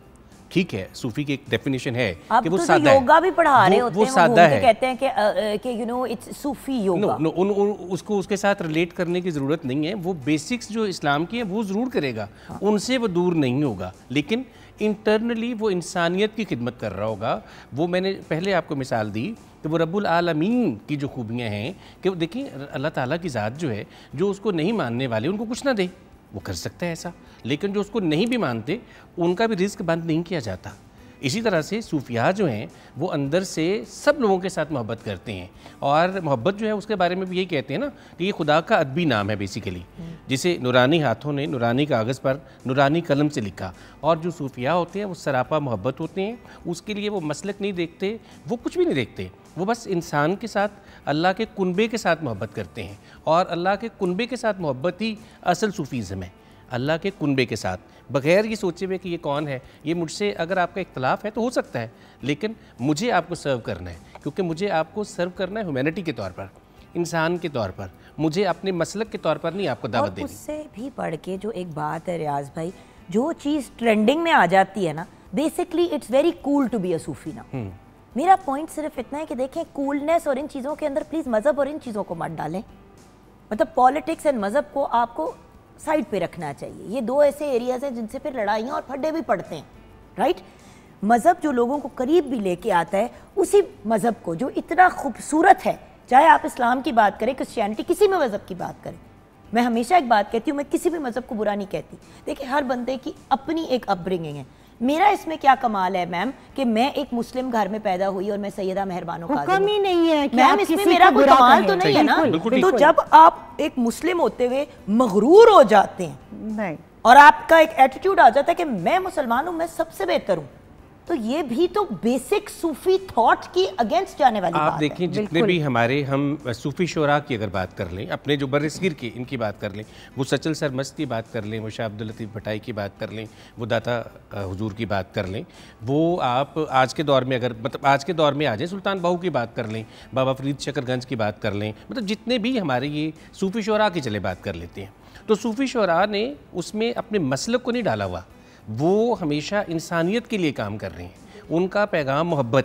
ठीक है, सूफी की एक डेफिनेशन है कि वो तो सादा है। योगा भी पढ़ा रहे होते वो हैं, सादा है, कहते हैं कि कि you know it's Sufi yoga. No no उन, उन, उसको उसके साथ रिलेट करने की ज़रूरत नहीं है। वो बेसिक्स जो इस्लाम की है वो ज़रूर करेगा, हाँ। उनसे वो दूर नहीं होगा, लेकिन इंटरनली वो इंसानियत की खिदमत कर रहा होगा। वो मैंने पहले आपको मिसाल दी कि वो रब्बुल आलमीन की जो खूबियाँ हैं कि वो देखिए, अल्लाह ताला की ज़ात जो है, जो उसको नहीं मानने वाले उनको कुछ ना दे, वो कर सकता है ऐसा, लेकिन जो उसको नहीं भी मानते उनका भी रिस्क बंद नहीं किया जाता। इसी तरह से सूफिया जो हैं वो अंदर से सब लोगों के साथ मोहब्बत करते हैं, और मोहब्बत जो है उसके बारे में भी यही कहते हैं ना कि ये खुदा का अदबी नाम है बेसिकली, जिसे नूरानी हाथों ने नूरानी कागज़ पर नूरानी कलम से लिखा। और जो सूफिया होते हैं वो सरापा मोहब्बत होते हैं, उसके लिए वो मसलक नहीं देखते, वो कुछ भी नहीं देखते, वो बस इंसान के साथ, अल्लाह के कुनबे के साथ मोहब्बत करते हैं। और अल्लाह के कुनबे के साथ मोहब्बत ही असल सूफीज़म है, अल्लाह के कुनबे के साथ, बग़ैर ये सोचे हुए कि ये कौन है, ये मुझसे अगर आपका इख्तलाफ है तो हो सकता है, लेकिन मुझे आपको सर्व करना है, क्योंकि मुझे आपको सर्व करना है ह्यूमैनिटी के तौर पर, इंसान के तौर पर, मुझे अपने मसलक के तौर पर नहीं आपको दावत देनी। उससे भी बढ़ के जो एक बात है रियाज भाई, जो चीज़ ट्रेंडिंग में आ जाती है ना, basically it's very cool to be a Sufi ना। मेरा पॉइंट सिर्फ इतना है कि देखें, कूलनेस और इन चीज़ों के अंदर प्लीज़ मज़हब और इन चीज़ों को मत डालें। मतलब पॉलिटिक्स एंड मज़हब को आपको साइड पे रखना चाहिए। ये दो ऐसे एरियाज हैं जिनसे फिर लड़ाइयाँ और फड्डे भी पड़ते हैं, राइट। मज़हब जो लोगों को करीब भी लेके आता है, उसी मज़हब को जो इतना खूबसूरत है, चाहे आप इस्लाम की बात करें, क्रिश्चियनिटी, किसी भी मज़हब की बात करें। मैं हमेशा एक बात कहती हूँ, मैं किसी भी मज़हब को बुरा नहीं कहती। देखिए, हर बंदे की अपनी एक अपब्रिंगिंग है। मेरा इसमें क्या कमाल है मैम कि मैं एक मुस्लिम घर में पैदा हुई और मैं सैयदा मेहरबानो का हुक्म ही नहीं है कि मैम, इसमें मेरा कोई कमाल तो नहीं है ना। तो जब आप एक मुस्लिम होते हुए मगरूर हो जाते हैं नहीं, और आपका एक एटीट्यूड आ जाता है कि मैं मुसलमान हूं, मैं सबसे बेहतर हूं, तो ये भी तो बेसिक सूफी थॉट की अगेंस्ट जाने वाली आप बात देखिए, जितने भी हमारे हम सूफी शोरा की अगर बात कर लें, अपने जो बरसगीर की इनकी बात कर लें, वो सचल सरमस्त की बात कर लें, वो शाह अब्दुल लतीफ़ भटाई की बात कर लें, वो दाता हुजूर की बात कर लें, वो आप आज के दौर में अगर मतलब आज के दौर में आ जाए, सुल्तान बाहू की बात कर लें, बाबा फरीद शकरगंज की बात कर लें, मतलब जितने भी हमारे ये सूफी शोरा की चले बात कर लेते हैं, तो सूफी शोरा ने उसमें अपने मसलक को नहीं डाला हुआ, वो हमेशा इंसानियत के लिए काम कर रहे हैं। उनका पैगाम मोहब्बत है,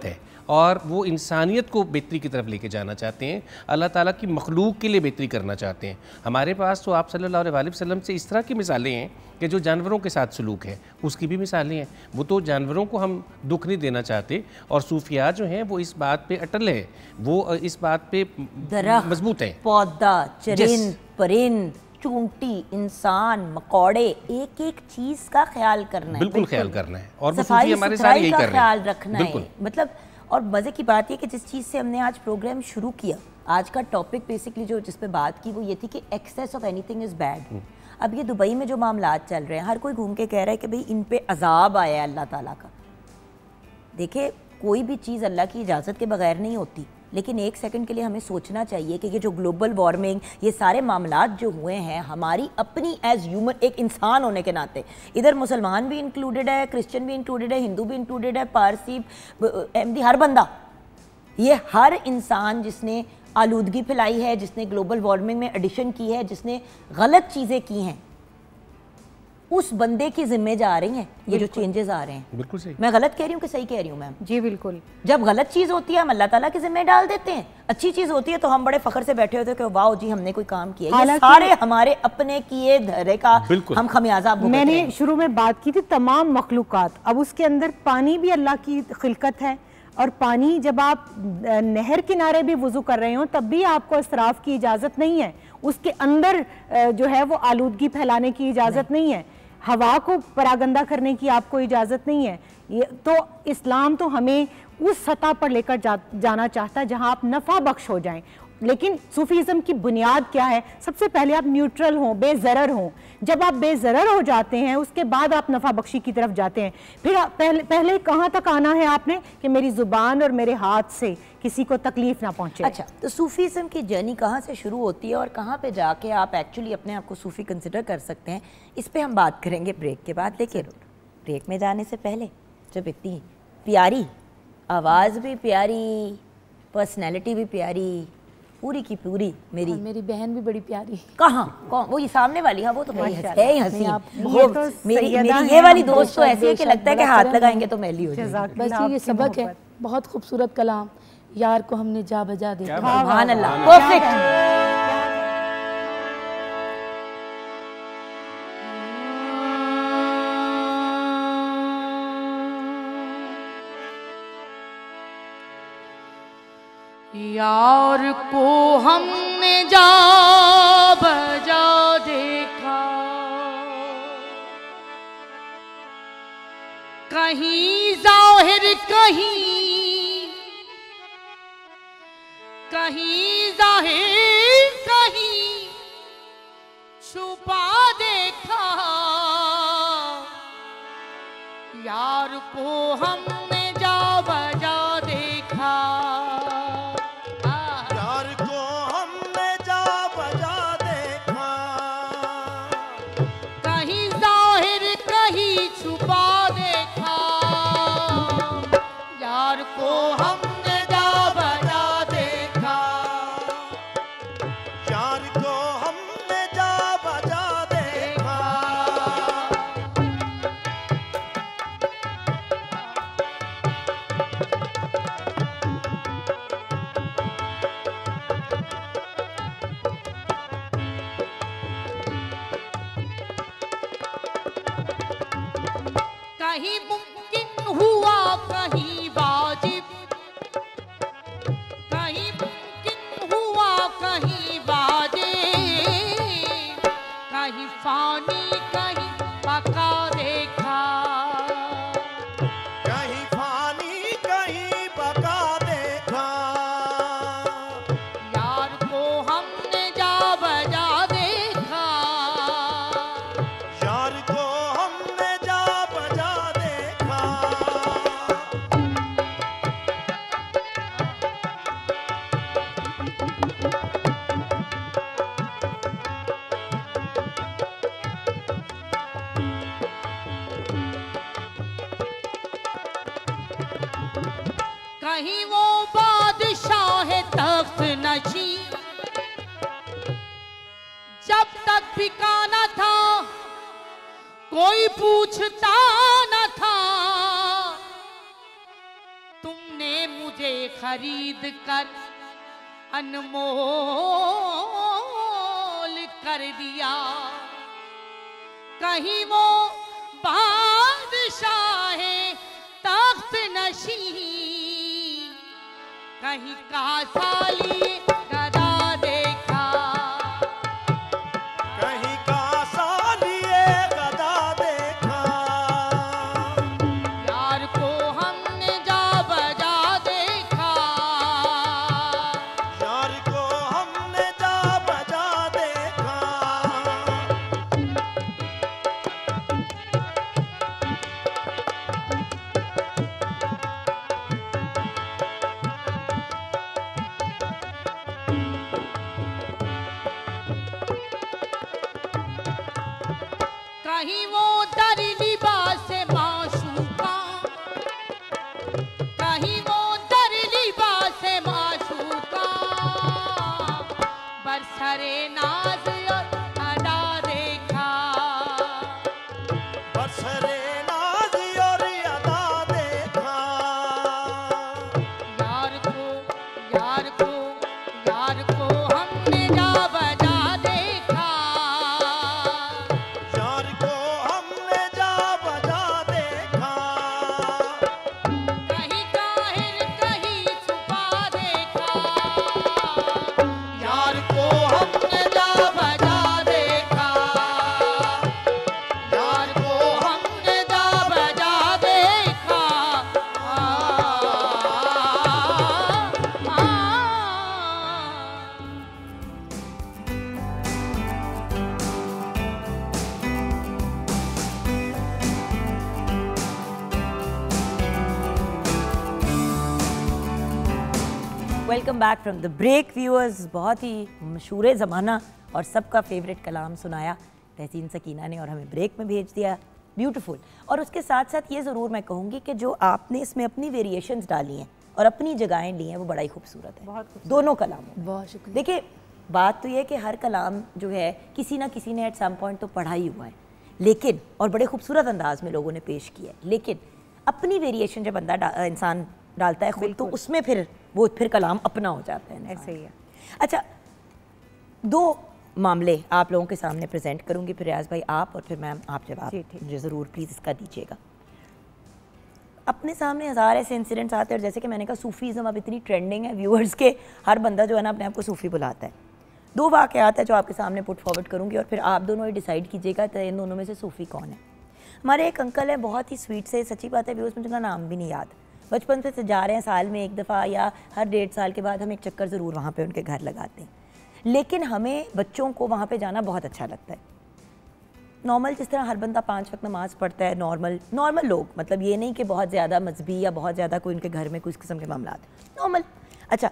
और वो इंसानियत को बेहतरी की तरफ लेके जाना चाहते हैं, अल्लाह ताला की मखलूक के लिए बेहतरी करना चाहते हैं। हमारे पास तो आप सल्लल्लाहु अलैहि वसल्लम से इस तरह की मिसालें हैं कि जो जानवरों के साथ सलूक है उसकी भी मिसालें हैं। वो तो जानवरों को हम दुख नहीं देना चाहते, और सूफिया जो हैं वो इस बात पे अटल है, वो इस बात पे मजबूत है। पौधा, चरिंद, परिंद, चूंटी, इंसान, मकोड़े, एक एक चीज का ख्याल करना है, बिल्कुल ख्याल करना है, और वो सफाई सूफी हमारे सारे यही सुथराई का कर रहे ख्याल हैं। रखना है, मतलब। और मज़े की बात ये कि जिस चीज़ से हमने आज प्रोग्राम शुरू किया, आज का टॉपिक बेसिकली जो जिस पे बात की वो ये थी कि excess of anything is bad. अब ये दुबई में जो मामलात चल रहे हैं, हर कोई घूम के कह रहा है कि भाई इन पे अजाब आया है अल्लाह ताला का। देखिए, कोई भी चीज़ अल्लाह की इजाज़त के बगैर नहीं होती, लेकिन एक सेकंड के लिए हमें सोचना चाहिए कि ये जो ग्लोबल वार्मिंग, ये सारे मामलात जो हुए हैं, हमारी अपनी एज ह्यूमन, एक इंसान होने के नाते, इधर मुसलमान भी इंक्लूडेड है, क्रिश्चियन भी इंक्लूडेड है, हिंदू भी इंक्लूडेड है, पारसी, अहमदी, हर बंदा, ये हर इंसान जिसने आलूदगी फैलाई है, जिसने ग्लोबल वार्मिंग में एडिशन की है, जिसने गलत चीज़ें की हैं, उस बंदे की जिम्मे जा रही हैं ये जो चेंजेस आ रहे हैं। बिल्कुल सही। मैं गलत कह रही हूँ कि सही कह रही हूँ मैम? जी बिल्कुल। जब गलत चीज़ होती है हम अल्लाह ताला की जिम्मे डाल देते हैं, अच्छी चीज़ होती है तो हम बड़े फख्र से बैठे होते हैं कि वाह जी हमने कोई काम किया। ये सारे हमारे अपने किए धरे का हम खमियाजा भुगत रहे हैं। मैंने शुरू में बात की थी तमाम मखलूकात, अब उसके अंदर पानी भी अल्लाह की खिलकत है, और पानी जब आप नहर किनारे भी वुज़ू कर रहे हो तब भी आपको इसराफ की इजाज़त नहीं है, उसके अंदर जो है वो आलूदगी फैलाने की इजाज़त नहीं है, हवा को परागंदा करने की आपको इजाज़त नहीं है। ये तो इस्लाम तो हमें उस सतह पर लेकर जा, जाना चाहता है जहां आप नफ़ा बख्श हो जाएं। लेकिन सूफीज़म की बुनियाद क्या है? सबसे पहले आप न्यूट्रल हों, बेज़रर हों। जब आप बेज़रर हो जाते हैं उसके बाद आप नफ़ा बख्शी की तरफ जाते हैं। फिर पहले पहले कहाँ तक आना है आपने कि मेरी ज़ुबान और मेरे हाथ से किसी को तकलीफ ना पहुँचे। अच्छा, तो सूफीज़म की जर्नी कहाँ से शुरू होती है और कहाँ पे जाके आप एक्चुअली अपने आप को सूफ़ी कंसिडर कर सकते हैं, इस पे हम बात करेंगे ब्रेक के बाद। लेकिन ब्रेक में जाने से पहले जब इतनी प्यारी आवाज़ भी प्यारी, पर्सनैलिटी भी प्यारी, पूरी की पूरी मेरी मेरी बहन भी बड़ी प्यारी। कहाँ कौन? वो ये सामने वाली। हाँ वो तो मेरी है ही हंसी। वो तो मेरी मेरी ये वाली दोस्त तो ऐसी है कि लगता है कि हाथ लगाएंगे तो मैली हो जाएगी। बस ये सबक है, बहुत खूबसूरत कलाम, यार को हमने जा बजा देखा। सुभान अल्लाह, परफेक्ट। यार को हमने जा बजा देखा, कहीं जाहिर कहीं कहीं जाहिर कहीं छुपा देखा, यार को हमने जा बजा देखा, कहीं मुमकिन हुआ कहीं वाजिब, कहीं मुमकिन हुआ कहीं वाजिब, कहीं फानी कहीं बका देखा, कहीं फानी कहीं बका देखा, यार को हमने जा बजा देखा, यार को हमने जा बजा देखा, कहीं वो बादशाह तख्त नशी, जब तक बिकाना था कोई पूछता न था, तुमने मुझे मुझे खरीद कर अनमोल कर दिया। कहीं वो बादशाह तख्त नशी, कहीं कहा साली गदा देखा। कहीं का सालिए गदा देखा। यार को हमने जा बजा देखा। यार को हमने जा बजा देखा। कहीं वो दर लिबास माशूका, कहीं वो दर लिबास माशूका, बरसरे नाज और अदा देखा। बरसरे नाज और अदा देखा। यार को यार को यार को हमने जा बजा देखा। यार को हमने जा बजा देखा। कहीं काहिर कहीं छुपा देखा। यार को हमने जा बजा देखा। यार को हमने जा बजा देखा। आ, आ, आ। Welcome back from the break viewers. बहुत ही मशहूर ज़माना और सबका फेवरेट कलाम सुनाया तहसीन सकीना ने और हमें ब्रेक में भेज दिया। ब्यूटीफुल। और उसके साथ साथ ये ज़रूर मैं कहूँगी कि जो आपने इसमें अपनी वेरिएशंस डाली हैं और अपनी जगहें ली हैं वो बड़ा ही खूबसूरत है, बहुत दोनों कलामों। बहुत शुक्रिया। देखिए बात तो ये है कि हर कलाम जो है किसी ना किसी ने एट सम पॉइंट तो पढ़ा ही हुआ है, लेकिन और बड़े खूबसूरत अंदाज में लोगों ने पेश किया है, लेकिन अपनी वेरिएशन जब बंदा डा, इंसान डालता है खुद, तो उसमें फिर वो फिर कलाम अपना हो जाता है। ऐसे ही है। अच्छा, दो मामले आप लोगों के सामने प्रेजेंट करूंगी, फिर रियाज भाई आप और फिर मैम आप जवाब जी, ठीक। मुझे ज़रूर प्लीज़ इसका दीजिएगा। अपने सामने हज़ार ऐसे इंसिडेंट्स आते हैं और जैसे कि मैंने कहा सूफीज़म अब इतनी ट्रेंडिंग है, व्यूअर्स के हर बंदा जो है ना अपने आप को सूफ़ी बुलाता है। दो वाक़यात है जो आपके सामने पुट फॉरवर्ड करूंगी और फिर आप दोनों ही डिसाइड कीजिएगा तो इन दोनों में से सूफ़ी कौन है। हमारे एक अंकल है, बहुत ही स्वीट से, सच्ची बात है व्यूअर्स मुझे उनका नाम भी नहीं याद, बचपन से जा रहे हैं, साल में एक दफ़ा या हर डेढ़ साल के बाद हम एक चक्कर ज़रूर वहाँ पे उनके घर लगाते हैं, लेकिन हमें बच्चों को वहाँ पे जाना बहुत अच्छा लगता है। नॉर्मल जिस तरह हर बंदा पाँच वक्त नमाज़ पढ़ता है, नॉर्मल नॉर्मल लोग, मतलब ये नहीं कि बहुत ज़्यादा मजहबी या बहुत ज़्यादा कोई उनके घर में कुछ किस्म के मामला, नॉर्मल। अच्छा,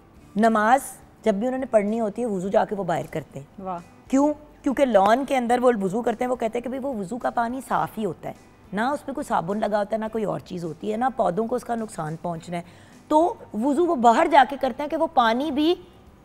नमाज जब भी उन्होंने पढ़नी होती है वज़ू जाके वो बाहर करते हैं। वाह। क्यों? क्योंकि लॉन के अंदर वो वज़ू करते हैं, वो कहते हैं कि भाई वो वज़ू का पानी साफ़ ही होता है, ना उसमें कोई साबुन लगा होता है, ना कोई और चीज़ होती है, ना पौधों को उसका नुकसान पहुँचना है, तो वज़ू वो बाहर जाके करते हैं कि वो पानी भी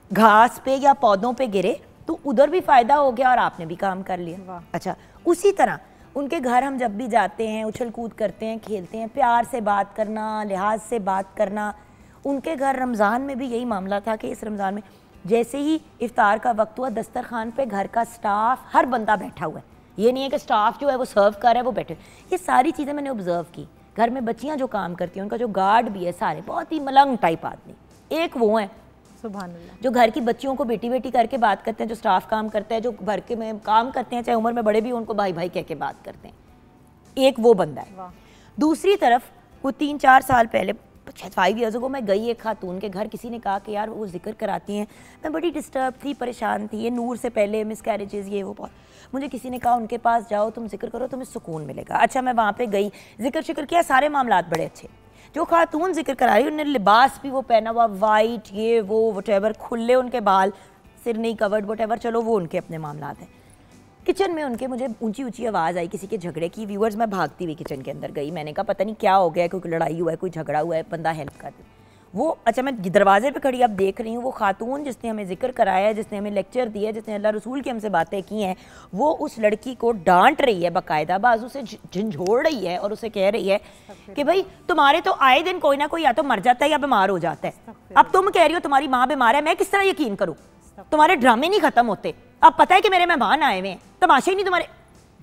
घास पे या पौधों पे गिरे तो उधर भी फ़ायदा हो गया और आपने भी काम कर लिया। अच्छा, उसी तरह उनके घर हम जब भी जाते हैं, उछल कूद करते हैं, खेलते हैं, प्यार से बात करना, लिहाज से बात करना। उनके घर रमज़ान में भी यही मामला था कि इस रमज़ान में जैसे ही इफ्तार का वक्त हुआ, दस्तरखान पे घर का स्टाफ हर बंदा बैठा हुआ है, ये नहीं है कि स्टाफ जो है वो सर्व कर रहा है वो बैठे। ये सारी चीज़ें मैंने ऑब्जर्व की। घर में बच्चियाँ जो काम करती हैं, उनका जो गार्ड भी है, सारे बहुत ही मलंग टाइप आदमी। एक वो हैं सुभान अल्लाह, जो घर की बच्चियों को बेटी बेटी करके बात करते हैं, जो स्टाफ काम करता है, जो घर के में काम करते हैं, चाहे उम्र में बड़े भी उनको भाई भाई कह के बात करते हैं। एक वो बंदा है। दूसरी तरफ वो तीन चार साल पहले, फाइव ईयर्स को मैं गई एक खातून के घर, किसी ने कहा कि यार वो जिक्र कराती हैं, मैं बड़ी डिस्टर्ब थी, परेशान थी, ये नूर से पहले मिस कैरेजेस ये वो बहुत, मुझे किसी ने कहा उनके पास जाओ, तुम जिक्र करो, तुम्हें सुकून मिलेगा। अच्छा, मैं वहाँ पे गई, जिक्र शिक्र किया, सारे मामलात बड़े अच्छे। जो खातून जिक्र करा रही, उन्होंने लिबास भी वो पहना हुआ वाइट, ये वो वटेवर, खुले उनके बाल, सिर नहीं कवर्ड, वटेवर, चलो वो उनके अपने मामलात हैं। किचन में उनके मुझे ऊंची ऊंची आवाज़ आई किसी के झगड़े की। व्यूअर्स, मैं भागती हुई किचन के अंदर गई, मैंने कहा पता नहीं क्या हो गया, कोई लड़ाई हुआ है, कोई झगड़ा हुआ है, बंदा हेल्प कर दे। वो अच्छा मैं दरवाजे पे खड़ी अब देख रही हूँ, वो खातून जिसने हमें जिक्र कराया है, जिसने हमें लेक्चर दिया है, जिसने अल्लाह रसूल की हमसे बातें की हैं, वो उस लड़की को डांट रही है, बाकायदा बाजू से झंझोड़ रही है और उसे कह रही है कि भाई तुम्हारे तो आए दिन कोई ना कोई या तो मर जाता है या बीमार हो जाता है, अब तुम कह रही हो तुम्हारी माँ बीमार है, मैं किस तरह यकीन करूँ? तुम्हारे ड्रामे नहीं खत्म होते, अब पता है कि मेरे मेहमान आए हुए हैं, तमाशे ही नहीं तुम्हारे।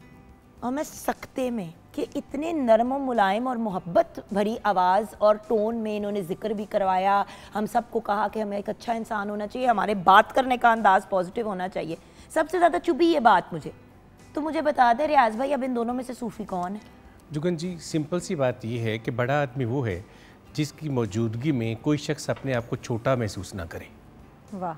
और मैं सख्ते में कि इतने नरम और मुलायम और मोहब्बत भरी आवाज़ और टोन में इन्होंने जिक्र भी करवाया, हम सबको कहा कि हमें एक अच्छा इंसान होना चाहिए, हमारे बात करने का अंदाज़ पॉजिटिव होना चाहिए। सबसे ज़्यादा चुभी ये बात मुझे। तो मुझे बता दे रियाज भाई, अब इन दोनों में से सूफ़ी कौन है? जुगन जी, सिंपल सी बात ये है कि बड़ा आदमी वो है जिसकी मौजूदगी में कोई शख्स अपने आप को छोटा महसूस ना करे। वाह।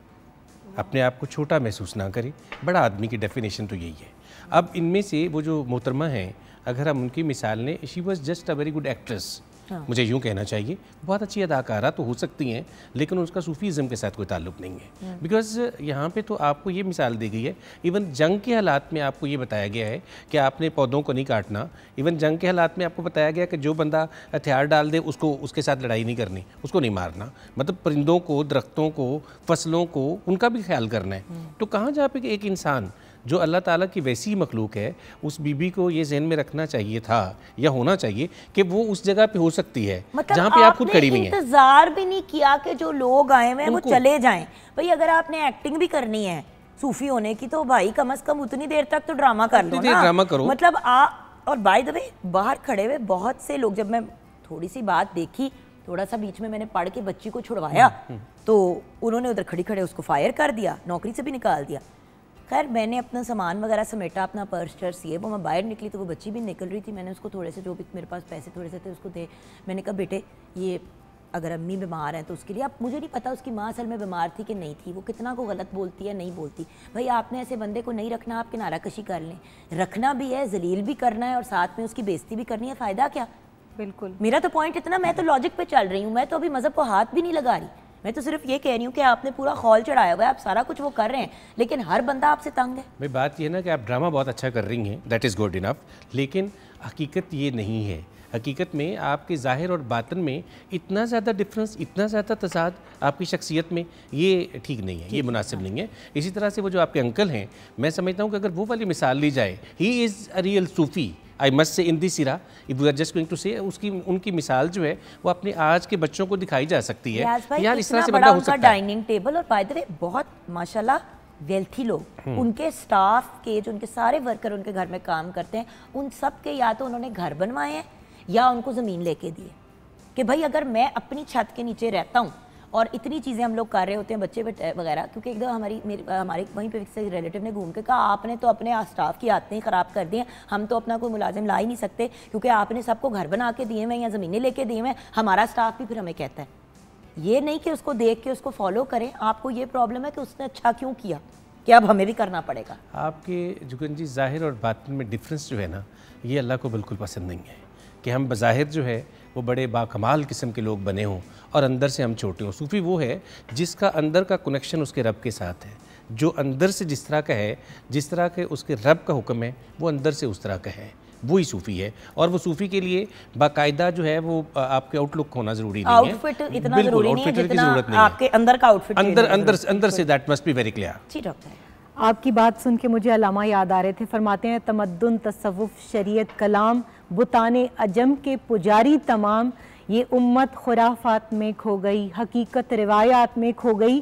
अपने आप को छोटा महसूस ना करे, बड़ा आदमी की डेफिनेशन तो यही है। अब इनमें से वो जो मोहतरमा हैं, अगर हम उनकी मिसाल लें, she was just a very good actress, मुझे यूँ कहना चाहिए, बहुत अच्छी अदाकारा तो हो सकती हैं, लेकिन उसका सूफीज़म के साथ कोई ताल्लुक़ नहीं है। बिकॉज यहाँ पे तो आपको ये मिसाल दी गई है, इवन जंग के हालात में आपको ये बताया गया है कि आपने पौधों को नहीं काटना। इवन जंग के हालात में आपको बताया गया कि जो बंदा हथियार डाल दे उसको उसके साथ लड़ाई नहीं करनी, उसको नहीं मारना, मतलब परिंदों को, दरख्तों को, फसलों को, उनका भी ख्याल करना है। तो कहाँ जहाँ पे एक इंसान जो अल्लाह ताला की वैसी मखलूक है, उस बीबी को ये जहन में रखना चाहिए था या होना चाहिए कि वो उस जगह पे हो सकती है मतलब जहाँ पे आप खुद खड़ी हुई हैं। इंतजार भी नहीं किया कि जो लोग आए हुए हैं वो चले जाएं। भाई अगर आपने एक्टिंग भी करनी है सूफी होने की, तो भाई कम से कम उतनी देर तक तो ड्रामा कर लो ना, ड्रामा करो। मतलब आ और बाय द वे बाहर खड़े हुए बहुत से लोग, जब मैं थोड़ी सी बात देखी, थोड़ा सा बीच में मैंने पढ़ के बच्ची को छुड़वाया तो उन्होंने उधर खड़ी खड़े उसको फायर कर दिया, नौकरी से भी निकाल दिया। खैर मैंने अपना सामान वगैरह समेटा, अपना पर्स चर्स ये, वो मैं बाहर निकली तो वो बच्ची भी निकल रही थी। मैंने उसको थोड़े से, जो भी मेरे पास पैसे थोड़े से थे उसको दे, मैंने कहा बेटे ये अगर अम्मी बीमार हैं तो उसके लिए, अब मुझे नहीं पता उसकी माँ असल में बीमार थी कि नहीं थी, वो कितना को गलत बोलती है नहीं बोलती। भाई आपने ऐसे बंदे को नहीं रखना, आप किनारा कशी कर लें, रखना भी है, जलील भी करना है और साथ में उसकी बेइज्जती भी करनी है, फ़ायदा क्या? बिल्कुल मेरा तो पॉइंट इतना, मैं तो लॉजिक पे चल रही हूँ, मैं तो अभी मज़हब को हाथ भी नहीं लगा रही, मैं तो सिर्फ ये कह रही हूँ कि आपने पूरा खौल चढ़ाया हुआ है, आप सारा कुछ वो कर रहे हैं, लेकिन हर बंदा आपसे तंग है। भाई बात ये है ना कि आप ड्रामा बहुत अच्छा कर रही हैं, दैट इज़ गुड इनफ, लेकिन हकीकत ये नहीं है। हकीकत में आपके ज़ाहिर और बातन में इतना ज़्यादा डिफरेंस, इतना ज़्यादा तजाद आपकी शख्सियत में, ये ठीक नहीं है, ये मुनासिब नहीं है। इसी तरह से वो जो आपके अंकल हैं, मैं समझता हूँ कि अगर वो वाली मिसाल ली जाए, he is a real Sufi, I must say in this era, if we are just going to say, उसकी उनकी मिसाल जो है वो अपने आज के बच्चों को दिखाई जा सकती है। यार इस तरह से बंदा हो सकता है। डाइनिंग टेबल, और बाय द वे बहुत माशाल्लाह वेल्थी लोग, उनके स्टाफ के, जो उनके सारे वर्कर उनके घर में काम करते हैं, उन सब के या तो उन्होंने घर बनवाए हैं या उनको ज़मीन लेके दिए कि भाई अगर मैं अपनी छत के नीचे रहता हूँ और इतनी चीज़ें हम लोग कर रहे होते हैं बच्चे वगैरह, क्योंकि एक दो हमारी मेरी हमारे वहीं पे से रिलेटिव ने घूम के कहा आपने तो अपने स्टाफ की आदतें ख़राब कर दी हैं, हम तो अपना कोई मुलाजिम ला ही नहीं सकते क्योंकि आपने सबको घर बना के दिए हैं या ज़मीनें लेके दिए हैं, हमारा स्टाफ भी फिर हमें कहता है। ये नहीं कि उसको देख के उसको फॉलो करें, आपको ये प्रॉब्लम है कि उसने अच्छा क्यों किया कि अब हमें भी करना पड़ेगा। आपके जुगन जी ज़ाहिर और बातिन में डिफरेंस जो है ना, ये अल्लाह को बिल्कुल पसंद नहीं है कि हम बज़ाहिर जो है वो बड़े बाकमाल किस्म के लोग बने हों और अंदर से हम छोटे हों। सूफ़ी वो है जिसका अंदर का कनेक्शन उसके रब के साथ है, जो अंदर से जिस तरह का है, जिस तरह के उसके रब का हुक्म है, वो अंदर से उस तरह का है, वही सूफ़ी है। और वो सूफ़ी के लिए बाकायदा जो है वो आपके आउटलुक होना ज़रूरी नहीं है, आउटफिट इतना ज़रूरी नहीं है जितना आपके अंदर का आउटफिट, अंदर अंदर अंदर से that must be very clear. जी डॉक्टर, आपकी बात सुन के मुझे अलामा याद आ रहे थे। फरमाते हैं तमद्दुन, तसव्वुफ, शरीयत, कलाम, बुताने अजम के पुजारी तमाम, ये उम्मत खुराफात में खो गई, हकीकत रिवायात में खो गई।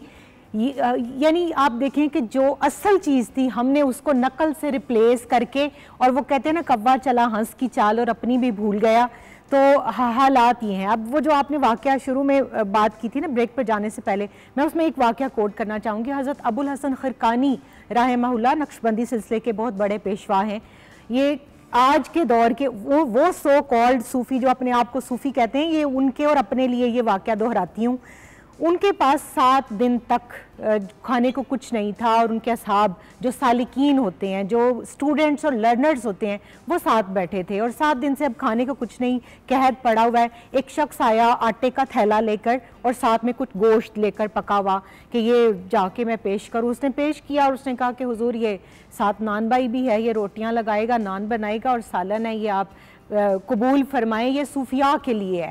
यानी आप देखें कि जो असल चीज़ थी हमने उसको नकल से रिप्लेस करके, और वो कहते हैं ना कव्वा चला हंस की चाल और अपनी भी भूल गया। तो हालात ये हैं। अब वो जो आपने वाक़या शुरू में बात की थी ना ब्रेक पर जाने से पहले, मैं उसमें एक वाक़या कोट करना चाहूँगी। हज़रत अबुल हसन खिरकानी रहमहुल्लाह नक्शबंदी सिलसिले के बहुत बड़े पेशवा हैं। ये आज के दौर के वो वो सो कॉल्ड सूफ़ी जो अपने आप को सूफ़ी कहते हैं, ये उनके और अपने लिए ये वाक़या दोहराती हूँ। उनके पास सात दिन तक खाने को कुछ नहीं था और उनके असहाब जो सालिकीन होते हैं, जो स्टूडेंट्स और लर्नर्स होते हैं, वो साथ बैठे थे और सात दिन से अब खाने को कुछ नहीं, कहत पड़ा हुआ है। एक शख्स आया आटे का थैला लेकर और साथ में कुछ गोश्त लेकर पका हुआ कि ये जाके मैं पेश करूँ। उसने पेश किया और उसने कहा कि हुजूर ये साथ नान भाई भी है, ये रोटियाँ लगाएगा, नान बनाएगा और सालन है, ये आप कबूल फरमाएं, ये सूफिया के लिए है।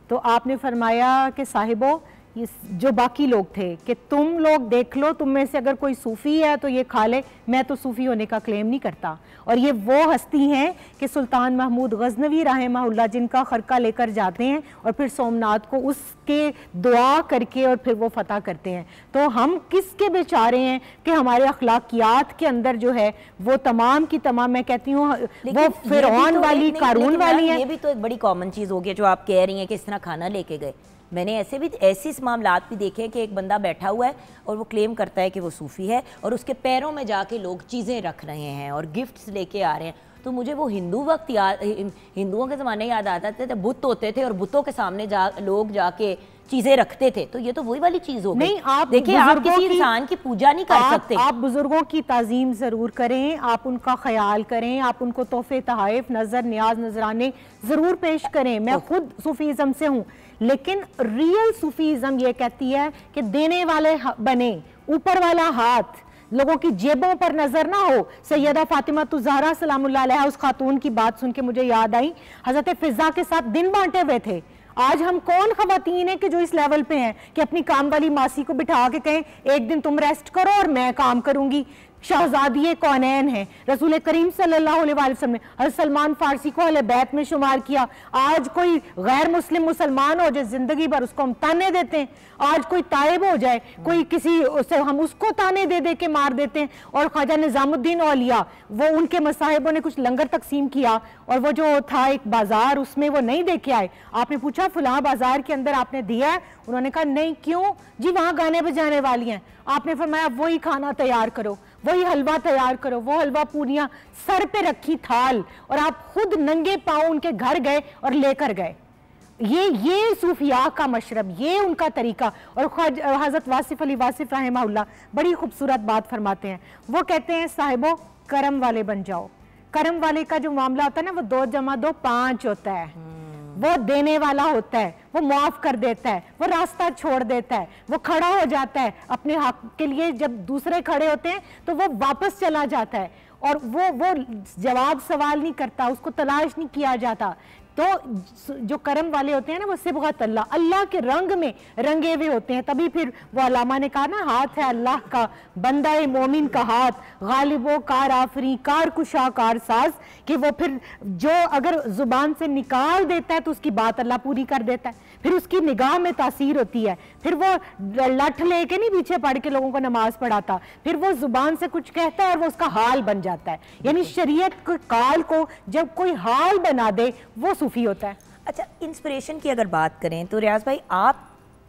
तो आपने फरमाया कि साहिबो ये जो बाकी लोग थे कि तुम लोग देख लो, तुम में से अगर कोई सूफ़ी है तो ये खा ले, मैं तो सूफ़ी होने का क्लेम नहीं करता। और ये वो हस्ती हैं कि सुल्तान महमूद गज़नवी रहमहुल्लाह जिनका खरका लेकर जाते हैं और फिर सोमनाथ को उसके दुआ करके और फिर वो फतह करते हैं। तो हम किसके बेचारे हैं कि हमारे अखलाकियात के अंदर जो है वो तमाम की तमाम, मैं कहती हूँ वो फिरौन वाली, कारून वाली है। ये भी तो एक बड़ी कॉमन चीज़ हो गई जो आप कह रही हैं कि इस तरह खाना लेके गए। मैंने ऐसे भी ऐसी मामलात भी देखे हैं कि एक बंदा बैठा हुआ है और वो क्लेम करता है कि वो सूफ़ी है और उसके पैरों में जाके लोग चीज़ें रख रहे हैं और गिफ्ट्स लेके आ रहे हैं। तो मुझे वो हिंदू वक्त याद, हिंदुओं के ज़माने याद आता थे, तो बुत होते थे और बुतों के सामने जा लोग जाके चीज़ें रखते थे। तो ये तो वही वाली चीज़ हो गई। नहीं, आप देखिए, आप किसी इंसान की पूजा नहीं कर सकते। आप बुजुर्गों की ताज़ीम ज़रूर करें, आप उनका ख्याल करें, आप उनको तोहफे तहाइफ नज़र नियाज नजराने ज़रूर पेश करें। मैं खुद सूफीज़म से हूँ, लेकिन रियल सूफीज़म ये कहती है कि देने वाले बने, ऊपर वाला हाथ, लोगों की जेबों पर नजर ना हो। सैयदा फातिमा ज़हरा सलामुल्लाह अलैहा, उस खातून की बात सुन के मुझे याद आई, हजरत फिजा के साथ दिन बांटे हुए थे। आज हम कौन खवातीन है कि जो इस लेवल पे हैं कि अपनी काम वाली मासी को बिठा के कहें एक दिन तुम रेस्ट करो और मैं काम करूंगी। शहजादी कौनैन है, रसूल करीम सल्लल्लाहु अलैहि वसल्लम ने हज़रत सलमान फारसी को अहले बैत में शुमार किया। आज कोई गैर मुस्लिम मुसलमान हो जाए, जिंदगी भर उसको हम ताने देते हैं। आज कोई ताइब हो जाए, कोई किसी से, हम उसको ताने दे दे के मार देते हैं। और ख्वाजा निजामुद्दीन औलिया, वो उनके मसाहिबों ने कुछ लंगर तकसीम किया और वो जो था एक बाजार, उसमें वो नहीं देखे आए। आपने पूछा फलां बाजार के अंदर आपने दिया है? उन्होंने कहा नहीं। क्यों जी? वहां गाने बजाने वाली हैं। आपने फरमाया वही खाना तैयार करो, वही हलवा तैयार करो। वो हलवा पूरियां सर पे रखी थाल और आप खुद नंगे पांव उनके घर गए और लेकर गए। ये ये सूफिया का मशरब, ये उनका तरीका। और हजरत वासिफ अली वासिफ रहमहुल्लाह बड़ी खूबसूरत बात फरमाते हैं। वो कहते हैं साहिबो करम वाले बन जाओ। करम वाले का जो मामला होता है ना, वो दो जमा दो पांच होता है। वो देने वाला होता है, वो माफ कर देता है, वो रास्ता छोड़ देता है, वो खड़ा हो जाता है अपने हक के लिए। जब दूसरे खड़े होते हैं तो वो वापस चला जाता है और वो वो जवाब सवाल नहीं करता, उसको तलाश नहीं किया जाता। तो जो करम वाले होते हैं ना, वो सिबगत अल्लाह, अल्लाह के रंग में रंगे हुए होते हैं। तभी फिर वो अलामा ने कहा ना, हाथ है अल्लाह का, बंदा ए मोमिन का हाथ, गालिबो कार आफरी कार कुशा कार साज, कि वो फिर जो अगर जुबान से निकाल देता है तो उसकी बात अल्लाह पूरी कर देता है। फिर उसकी निगाह में तासीर होती है। फिर वो लठ लेके नहीं पीछे पड़ के लोगों को नमाज पढ़ाता, फिर वो जुबान से कुछ कहता है और वो उसका हाल बन जाता है। यानी शरीयत के काल को जब कोई हाल बना दे वो सूफी होता है। अच्छा, इंस्पिरेशन की अगर बात करें तो रियाज भाई, आप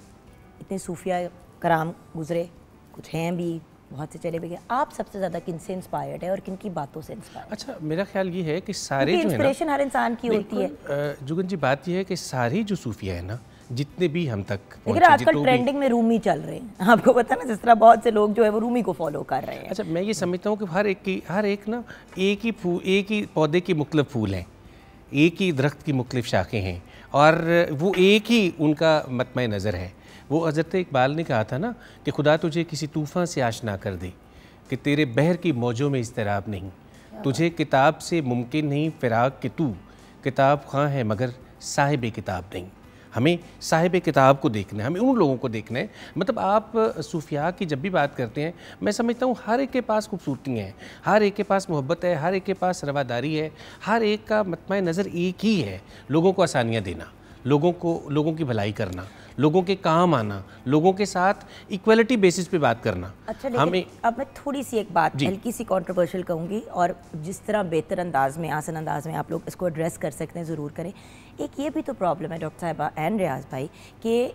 इतने सूफिया कराम गुजरे, कुछ हैं भी, बहुत से चले भी गए, आप सबसे ज्यादा किन से इंस्पायर्ड है और किन की बातों से इंस्पायर्ड? अच्छा, मेरा ख्याल ये है कि सारे जो है ना, इंस्पिरेशन हर इंसान की होती है। जुगन जी, बात ये है कि सारी जो सूफिया है ना, जितने भी हम तक, लेकिन आजकल ट्रेंडिंग में रूमी चल रहे हैं, आपको पता ना, जिस तरह बहुत से लोग जो है वो रूमी को फॉलो कर रहे हैं। अच्छा, मैं ये समझता हूँ कि हर एक की हर एक ना एक ही फूल, एक ही पौधे के मुख्तलिफ फूल हैं, एक ही दरख्त की मुख्तलिफ शाखें हैं और वो एक ही उनका मतमय नज़र है। वो हज़रत इकबाल ने कहा था ना कि खुदा तुझे किसी तूफ़ान से आशना कर दे कि तेरे बहर की मौजों में इज़्तिराब नहीं, तुझे किताब से मुमकिन नहीं फ़िराक कि तू किताब ख़्वां है मगर साहिब किताब नहीं। हमें साहिब किताब को देखना है, हमें उन लोगों को देखना है। मतलब आप सूफिया की जब भी बात करते हैं, मैं समझता हूँ हर एक के पास खूबसूरती है, हर एक के पास मोहब्बत है, हर एक के पास रवादारी है, हर एक का मतमय नज़र एक ही है, लोगों को आसानियाँ देना, लोगों को लोगों की भलाई करना, लोगों के काम आना, लोगों के साथ इक्वलिटी बेसिस पे बात करना। अच्छा, हमें अब मैं थोड़ी सी एक बात हल्की सी कंट्रोवर्शियल कहूँगी और जिस तरह बेहतर अंदाज में, आसान अंदाज में आप लोग इसको एड्रेस कर सकते हैं ज़रूर करें। एक ये भी तो प्रॉब्लम है डॉक्टर साहिबा एंड रियाज भाई कि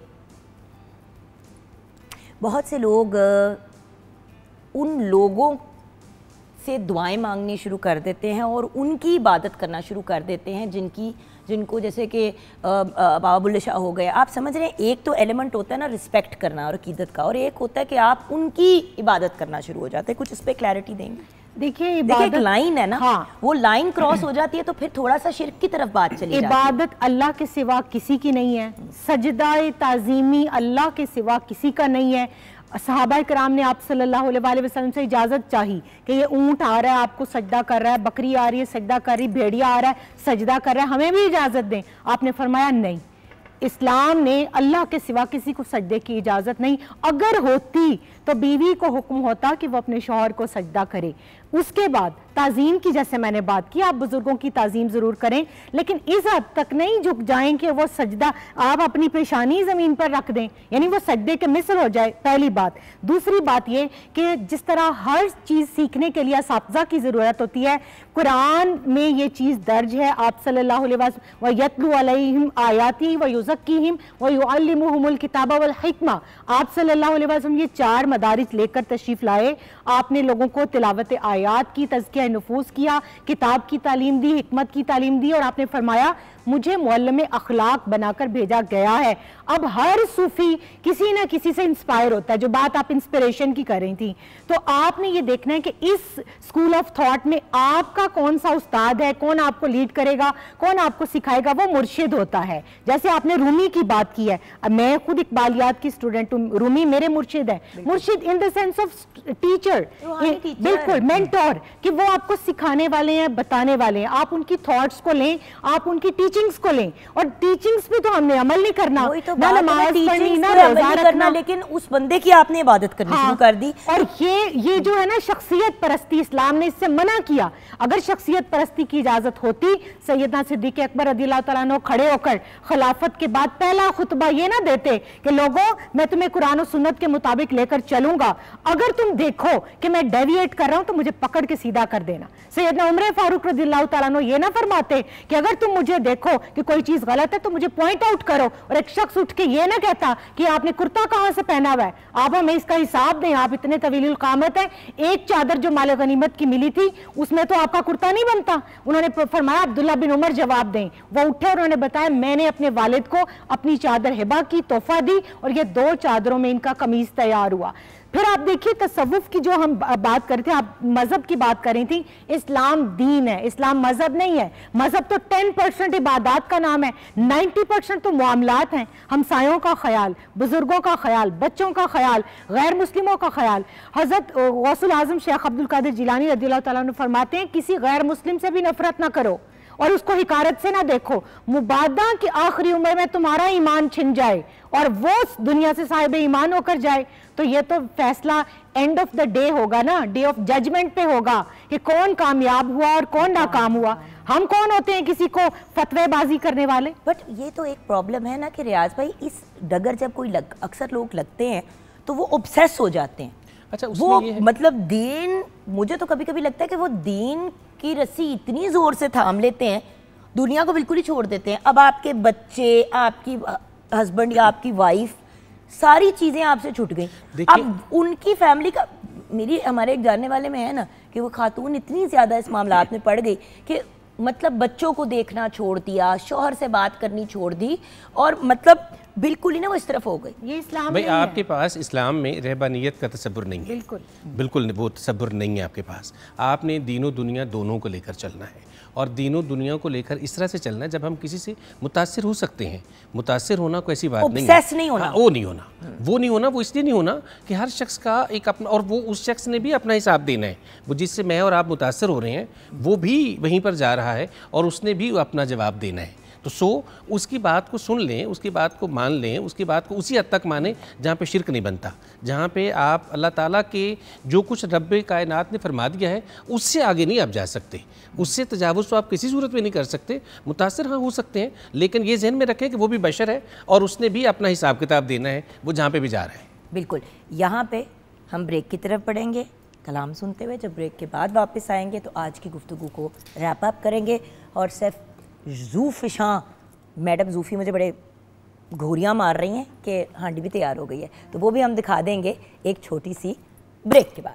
बहुत से लोग उन लोगों से दुआएं मांगनी शुरू कर देते हैं और उनकी इबादत करना शुरू कर देते हैं जिनकी जिनको जैसे कि बाबा बुल्ले शाह हो गए। आप समझ रहे हैं, एक तो एलिमेंट होता है ना रिस्पेक्ट करना और अकीदत का, और एक होता है कि आप उनकी इबादत करना शुरू हो जाते हैं। कुछ इस पर क्लैरिटी देंगे? देखिए, एक लाइन है ना, हाँ, वो लाइन क्रॉस हो जाती है तो फिर थोड़ा सा शिर्क की तरफ बात चली जाती है। इबादत अल्लाह के सिवा किसी की नहीं है, सजदाए ताज़ीमी अल्लाह के सिवा किसी का नहीं है। सहाबा कराम ने आप सल्लल्लाहु अलैहि वसल्लम से इजाज़त चाही कि ये ऊँट आ रहा है आपको सजदा कर रहा है, बकरी आ रही है सजदा कर रही, भेड़िया आ रहा है सजदा कर रहा है, हमें भी इजाज़त दें। आपने फरमाया नहीं, इस्लाम ने अल्लाह के सिवा किसी को सजदे की इजाज़त नहीं, अगर होती तो बीवी को हुक्म होता कि वो अपने शौहर को सजदा करे। उसके बाद ताज़ीम की, जैसे मैंने बात की, आप बुजुर्गों की ताज़ीम ज़रूर करें, लेकिन इस हद तक नहीं झुक जाएं कि वो सजदा आप अपनी पेशानी ज़मीन पर रख दें, यानी वो सजदे के मिसल हो जाए, पहली बात। दूसरी बात ये कि जिस तरह हर चीज़ सीखने के लिए असातिज़ा की ज़रूरत होती है, कुरान में ये चीज़ दर्ज है। आप सल्लल्लाहु अलैहि वसल्लम व यतलू अलैहिम आयाती व युज़क्कीहिम व युअल्लिमुहुमुल किताब वल हिकमा, आप सल्लल्लाहु अलैहि वसल्लम ये चार मदारिज लेकर तशरीफ़ लाए। आपने लोगों को तिलावत आयात की, तज़किया नफूस किया, किताब की तालीम दी, हिकमत की तालीम दी, और आपने फरमाया मुझे मुअल्लिम अखलाक बनाकर भेजा गया है। अब हर सूफी किसी ना किसी से इंस्पायर होता है, जो बात आप इंस्पिरेशन की कर रही थी, तो आपने ये देखना है कि इस स्कूल ऑफ थॉट में आपका कौन सा उस्ताद है, कौन आपको लीड करेगा, कौन आपको सिखाएगा, वो मुर्शिद होता है। जैसे आपने रूमी की बात की है, अब मैं खुद इकबालियात की स्टूडेंट हूँ, रूमी मेरे मुर्शिद है, मुर्शिद in the sense of teacher, बिल्कुल मेंटोर, कि वो आपको सिखाने वाले हैं, बताने वाले हैं। आप उनकी थॉट्स को लें, आप उनकी टीचिंग्स को लें, और टीचिंग्स पे तो हमने अमल नहीं करना, तो ना नमाज पढ़नी, ना रोजा रखना, लेकिन उस बंदे की आपने इबादत करनी शुरू कर दी। और ये ये जो है ना शख्सियत परस्ती, इस्लाम ने इससे मना किया। अगर शख्सियत परस्ती की इजाजत होती, सैयदना सिद्दीक अकबर रज़ियल्लाहु तआला अन्हु खड़े होकर खिलाफत के बाद पहला खुतबा ये ना देते कि लोगों मैं तुम्हें कुरान और सुन्नत के मुताबिक लेकर चलूंगा, अगर तुम देखो कि मैं डेविएट कर रहा हूं तो मुझे पकड़ के सीधा कर देना। सैयदना उमर फारूक रज़ियल्लाहु तआला अन्हु ये ना फरमाते कि अगर तुम मुझे देखो कि कोई चीज गलत है तो मुझे पॉइंट आउट करो, और एक शख्स उठ के ये ना कहता कि आपने कुर्ता कहां से पहना हुआ है, आप हमें इसका हिसाब दें, आप इतने तवील कामत है, एक चादर जो माल गनीमत की मिली थी उसमें तो आपका कुर्ता नहीं बनता। उन्होंने फरमाया अब्दुल्ला बिन उमर जवाब दें। वो उठे और उन्होंने बताया मैंने अपने वालिद को अपनी चादर हिबा की, तोहफा दी, और ये दो चादरों में इनका कमीज तैयार हुआ। फिर आप देखिए तसव्वुफ की जो हम बात करते हैं, आप मजहब की बात कर रही थी, इस्लाम दीन है, इस्लाम मजहब नहीं है। मजहब तो टेन परसेंट इबादत का नाम है, नाइन्टी परसेंट तो मामलात हैं, हमसायों का ख्याल, बुजुर्गों का ख्याल, बच्चों का ख्याल, गैर मुस्लिमों का ख्याल। हजरत गौसुल आजम शेख अब्दुल कादिर जिलानी रज़ियल्लाहु तआला अन्हु फरमाते हैं किसी गैर मुस्लिम से भी नफरत ना करो और उसको हिकारत से ना देखो, मुबादा की आखिरी उम्र में तुम्हारा ईमान छिन जाए और वो दुनिया से साहिब ईमान होकर जाए, तो ये तो फैसला एंड ऑफ द डे होगा ना, डे ऑफ जजमेंट पे होगा कि कौन कामयाब हुआ और कौन नाकाम हुआ। हम कौन होते हैं किसी को फतवेबाजी करने वाले। बट ये तो एक प्रॉब्लम है ना कि रियाज भाई, इस डगर जब कोई लग, अक्सर लोग लगते हैं तो वो ऑब्सेस हो जाते हैं। अच्छा, वो ये है। मतलब दीन, मुझे तो कभी कभी लगता है कि वो दीन की रस्सी इतनी जोर से थाम लेते हैं, दुनिया को बिल्कुल ही छोड़ देते हैं। अब आपके बच्चे, आपकी हस्बैंड या आपकी वाइफ, सारी चीजें आपसे छूट गई। अब उनकी फैमिली का, मेरी हमारे एक जानने वाले में है ना कि वो खातून इतनी ज्यादा इस मामलात में पड़ गई कि मतलब बच्चों को देखना छोड़ दिया, शौहर से बात करनी छोड़ दी, और मतलब बिल्कुल ही ना वो इस तरफ हो गई। ये इस्लाम भाई आपके पास इस्लाम में रहबानियत का तसब्बुर नहीं है, बिल्कुल बिल्कुल वो तसब्बुर नहीं है आपके पास। आपने दीनों दुनिया दोनों को लेकर चलना है, और दीनों दुनिया को लेकर इस तरह से चलना है जब हम किसी से मुतासिर हो सकते हैं। मुतासिर होना कोई ऐसी बात नहीं है, नहीं होना, हाँ, वो नहीं होना, वो नहीं होना, वो इसलिए नहीं होना कि हर शख्स का एक अपना, और वो उस शख्स ने भी अपना हिसाब देना है। वो जिससे मैं और आप मुतासिर हो रहे हैं वो भी वहीं पर जा रहा है और उसने भी अपना जवाब देना है। तो सो उसकी बात को सुन लें, उसकी बात को मान लें, उसकी बात को उसी हद तक माने जहाँ पे शिरक नहीं बनता, जहाँ पे आप अल्लाह ताला के जो कुछ रब्बे कायनात ने फरमा दिया है उससे आगे नहीं आप जा सकते, उससे तजावुज़ तो आप किसी सूरत में नहीं कर सकते। मुतासिर हाँ हो सकते हैं, लेकिन ये जहन में रखें कि वो भी बशर है और उसने भी अपना हिसाब किताब देना है, वो जहाँ पर भी जा रहा है। बिल्कुल। यहाँ पर हम ब्रेक की तरफ बढ़ेंगे कलाम सुनते हुए, जब ब्रेक के बाद वापस आएंगे तो आज की गुफ्तगू को रैप अप करेंगे। और सिर्फ ज़ूफ़िशां मैडम ज़ूफ़ी मुझे बड़े घोरियाँ मार रही हैं कि हांडी भी तैयार हो गई है, तो वो भी हम दिखा देंगे एक छोटी सी ब्रेक के बाद।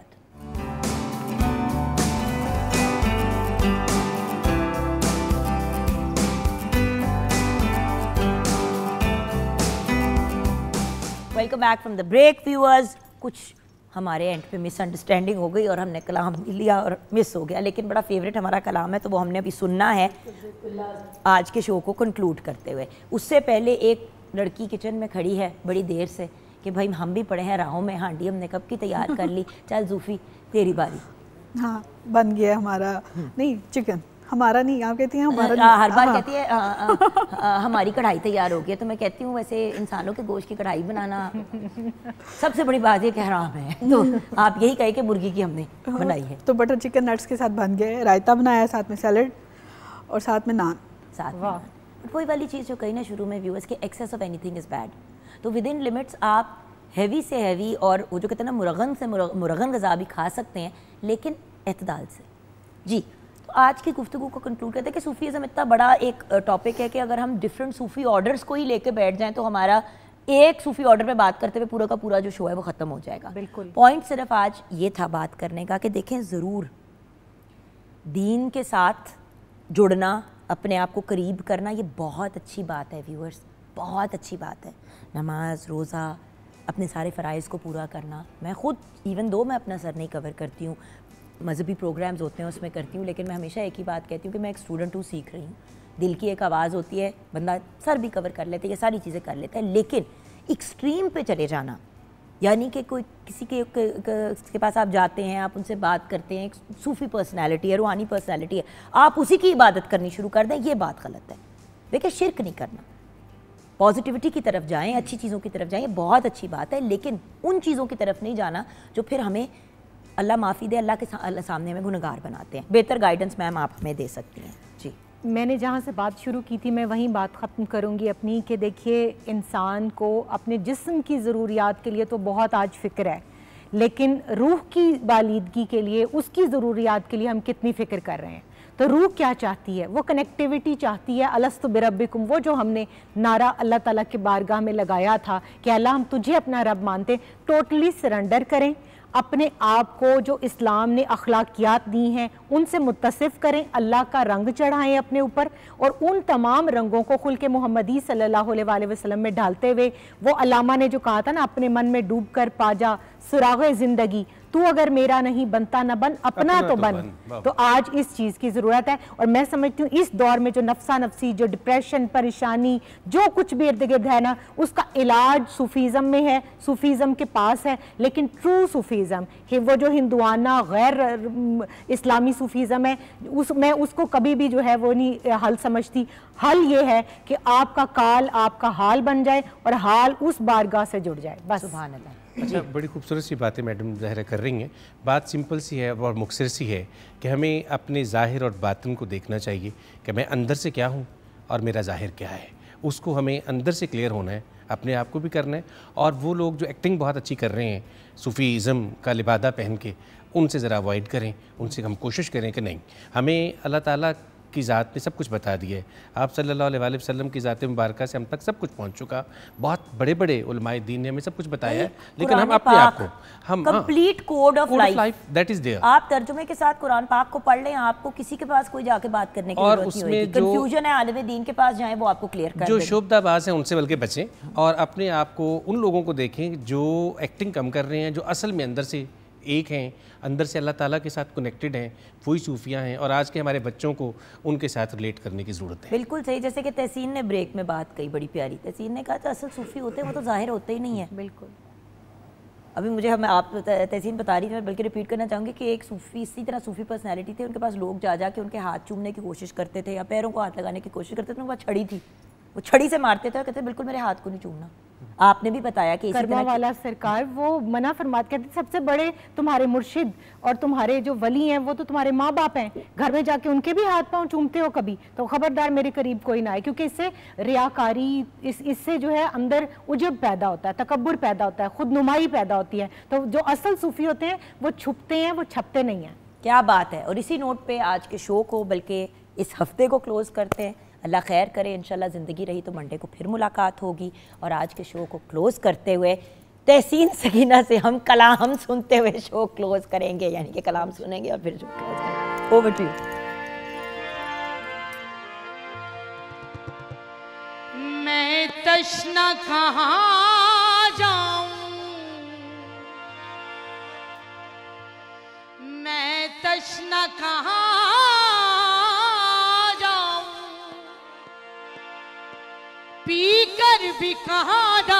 Welcome back from the break viewers. कुछ हमारे एंड पे मिसअंडरस्टैंडिंग हो गई और हमने कलाम लिया और मिस हो गया, लेकिन बड़ा फेवरेट हमारा कलाम है तो वो हमने अभी सुनना है आज के शो को कंक्लूड करते हुए। उससे पहले एक लड़की किचन में खड़ी है बड़ी देर से कि भाई हम भी पड़े हैं राहों में, हांडी हमने कब की तैयार कर ली, चल ज़ूफ़ी तेरी बारी। हाँ बन गया हमारा, नहीं चिकन हमारा नहीं, आप कहती हैं हमारा आ, हर बार हाँ। कहती है आ, आ, आ, हमारी कढ़ाई तैयार हो गई है, तो मैं कहती हूँ वैसे इंसानों के गोश्त की कढ़ाई बनाना सबसे बड़ी बात ये कि हराम है, तो आप यही कहे कि मुर्गी की हमने बनाई है। तो बटर चिकन नट्स के साथ बन गए, रायता बनाया है, साथ में सैलड और साथ में नान। साथ में नान। बट वही वाली चीज़ जो कही ना शुरू में व्यूअर्स के excess of anything is bad, तो विद इन लिमिट्स आप हैवी से हैवी और वो जो कहते हैं ना मुरगन से मुरगन ग़ज़ा भी खा सकते हैं, लेकिन एतदाल से। जी, तो आज की गुफ्तगू को कंक्लूड करते हैं कि सूफीज़म इतना बड़ा एक टॉपिक है कि अगर हम डिफरेंट सूफ़ी ऑर्डर्स को ही लेके बैठ जाएं तो हमारा एक सूफ़ी ऑर्डर पे बात करते हुए पूरा का पूरा जो शो है वो ख़त्म हो जाएगा। बिल्कुल। पॉइंट सिर्फ आज ये था बात करने का कि देखें ज़रूर दीन के साथ जुड़ना, अपने आप को करीब करना, ये बहुत अच्छी बात है व्यूअर्स, बहुत अच्छी बात है। नमाज, रोज़ा, अपने सारे फ़राइज़ को पूरा करना। मैं ख़ुद इवन दो मैं अपना सर नहीं कवर करती हूँ, मजहबी प्रोग्राम्स होते हैं उसमें करती हूँ, लेकिन मैं हमेशा एक ही बात कहती हूँ कि मैं एक स्टूडेंट हूँ, सीख रही हूँ। दिल की एक आवाज़ होती है, बंदा सर भी कवर कर लेते हैं, ये सारी चीज़ें कर लेते हैं, लेकिन एक्सट्रीम पे चले जाना, यानी कि कोई किसी के, के, के, के पास आप जाते हैं, आप उनसे बात करते हैं, एक सूफ़ी पर्सनैलिटी है, रूहानी पर्सनैलिटी है, आप उसी की इबादत करनी शुरू कर दें, ये बात गलत है। देखिए शिर्क नहीं करना, पॉजिटिविटी की तरफ जाएं, अच्छी चीज़ों की तरफ जाएं, ये बहुत अच्छी बात है, लेकिन उन चीज़ों की तरफ नहीं जाना जो फिर हमें अल्लाह माफ़ी दे, अल्लाह के सा, अल्लाह सामने हमें गुनहगार बनाते हैं। बेहतर गाइडेंस मैम आप हमें दे सकती हैं। जी, मैंने जहाँ से बात शुरू की थी मैं वहीं बात ख़त्म करूँगी अपनी, कि देखिए इंसान को अपने जिस्म की ज़रूरियात के लिए तो बहुत आज फ़िक्र है, लेकिन रूह की बालिदगी के लिए, उसकी ज़रूरियात के लिए हम कितनी फ़िक्र कर रहे हैं। तो रूह क्या चाहती है? वो कनेक्टिविटी चाहती है, अलस्तु बिरब्बिकुम, वो जो हमने नारा अल्लाह ताला के बारगाह में लगाया था कि अल्लाह हम तुझे अपना रब मानते, टोटली सरेंडर करें, अपने आप को जो इस्लाम ने अखलाकियात दी हैं उनसे मुत्तसिफ करें, अल्लाह का रंग चढ़ाएं अपने ऊपर, और उन तमाम रंगों को खुल्के मोहम्मदी सल्लल्लाहु अलैहि वसल्लम में डालते हुए, वो अल्लामा ने जो कहा था ना, अपने मन में डूब कर पा जा सुराग़े ज़िंदगी, तू अगर मेरा नहीं बनता न बन अपना, अपना तो, तो बन, बन। तो आज इस चीज़ की ज़रूरत है, और मैं समझती हूँ इस दौर में जो नफसा नफसी, जो डिप्रेशन, परेशानी, जो कुछ भी इर्द गिर्द है ना, उसका इलाज सूफीज़म में है, सूफीज़म के पास है। लेकिन ट्रू सूफीज़म है वो जो हिंदुआना गैर इस्लामी सूफीज़म है, उस मैं उसको कभी भी जो है वो नहीं हल समझती। हल ये है कि आपका काल आपका हाल बन जाए और हाल उस बारगाह से जुड़ जाए, बस। सुभान अल्लाह। अच्छा, बड़ी खूबसूरत सी बातें मैडम ज़ाहिर कर रही हैं। बात सिंपल सी है और मुख्तसर सी है कि हमें अपने ज़ाहिर और बातिन को देखना चाहिए कि मैं अंदर से क्या हूँ और मेरा ज़ाहिर क्या है, उसको हमें अंदर से क्लियर होना है, अपने आप को भी करना है। और वो लोग जो एक्टिंग बहुत अच्छी कर रहे हैं सूफ़ीज़म का लिबादा पहन के, उनसे ज़रा अवॉइड करें, उनसे हम कोशिश करें कि नहीं, हमें अल्लाह ताला की ज़ात ने सब कुछ बता दिया है। आप सल्लल्लाहु अलैहि वसल्लम की ज़ात मुबारका से हम तक सब कुछ पहुंच चुका। बहुत बड़े बड़े उलमाए दीन ने हमें सब कुछ बताया है, लेकिन हम अपने आप को हम complete code of life that is there, आप तर्जुमे के साथ कुरान पाक को पढ़ लें, आपको किसी के पास कोई जाके बात करने की जरूरत नहीं होगी। कंफ्यूजन है, आलिम दीन के पास जाएं, वो आपको क्लियर कर जो शुबदाबाज हैं उनसे बल्कि बचें, और अपने आप को उन लोगों को देखें जो एक्टिंग कम कर रहे हैं, जो असल में अंदर से एक हैं, अंदर से अल्लाह ताला के साथ कनेक्टेड हैं, वही सूफियाँ हैं। और आज के हमारे बच्चों को उनके साथ रिलेट करने की ज़रूरत है। बिल्कुल सही, जैसे कि तहसीन ने ब्रेक में बात कही बड़ी प्यारी। तहसीन ने कहा था असल सूफी होते हैं वो तो ज़ाहिर होते ही नहीं है। बिल्कुल। अभी मुझे हम आप तहसीन बता रही थी, मैं बल्कि रिपीट करना चाहूँगी कि एक सूफ़ी इसी तरह सूफ़ी पर्सनैलिटी थे, उनके पास लोग जा जा के उनके हाथ चूमने की कोशिश करते थे या पैरों को हाथ लगाने की कोशिश करते थे, उनके पास छड़ी थी, वो छड़ी से मारते थे और कहते बिल्कुल मेरे हाथ को नहीं चूमना। आपने भी बताया कि कर्मा वाला सरकार वो मना फरमाते, कहते सबसे बड़े तुम्हारे मुर्शिद और तुम्हारे जो वली हैं वो तो तुम्हारे माँ बाप हैं, घर में जाके उनके भी हाथ पांव चूमते हो कभी, तो खबरदार मेरे करीब कोई ना आए, क्योंकि इससे रियाकारी, इस इससे जो है अंदर उजब पैदा होता है, तकब्बुर पैदा होता है, खुद नुमाई पैदा होती है। तो जो असल सूफी होते हैं वो छुपते हैं, वो छपते नहीं हैं। क्या बात है। और इसी नोट पे आज के शो को, बल्कि इस हफ्ते को क्लोज करते हैं। अल्लाह खैर करे, इंशाल्लाह ज़िंदगी रही तो मंडे को फिर मुलाकात होगी। और आज के शो को क्लोज़ करते हुए तहसीन सकीना से हम कलाम सुनते हुए शो क्लोज़ करेंगे, यानी कि कलाम सुनेंगे और फिर शो क्लोज़ करेंगे। Over to you. मैं तश्ना कहाँ जाऊं, मैं तश्ना कहाँ पी कर भी कहाँ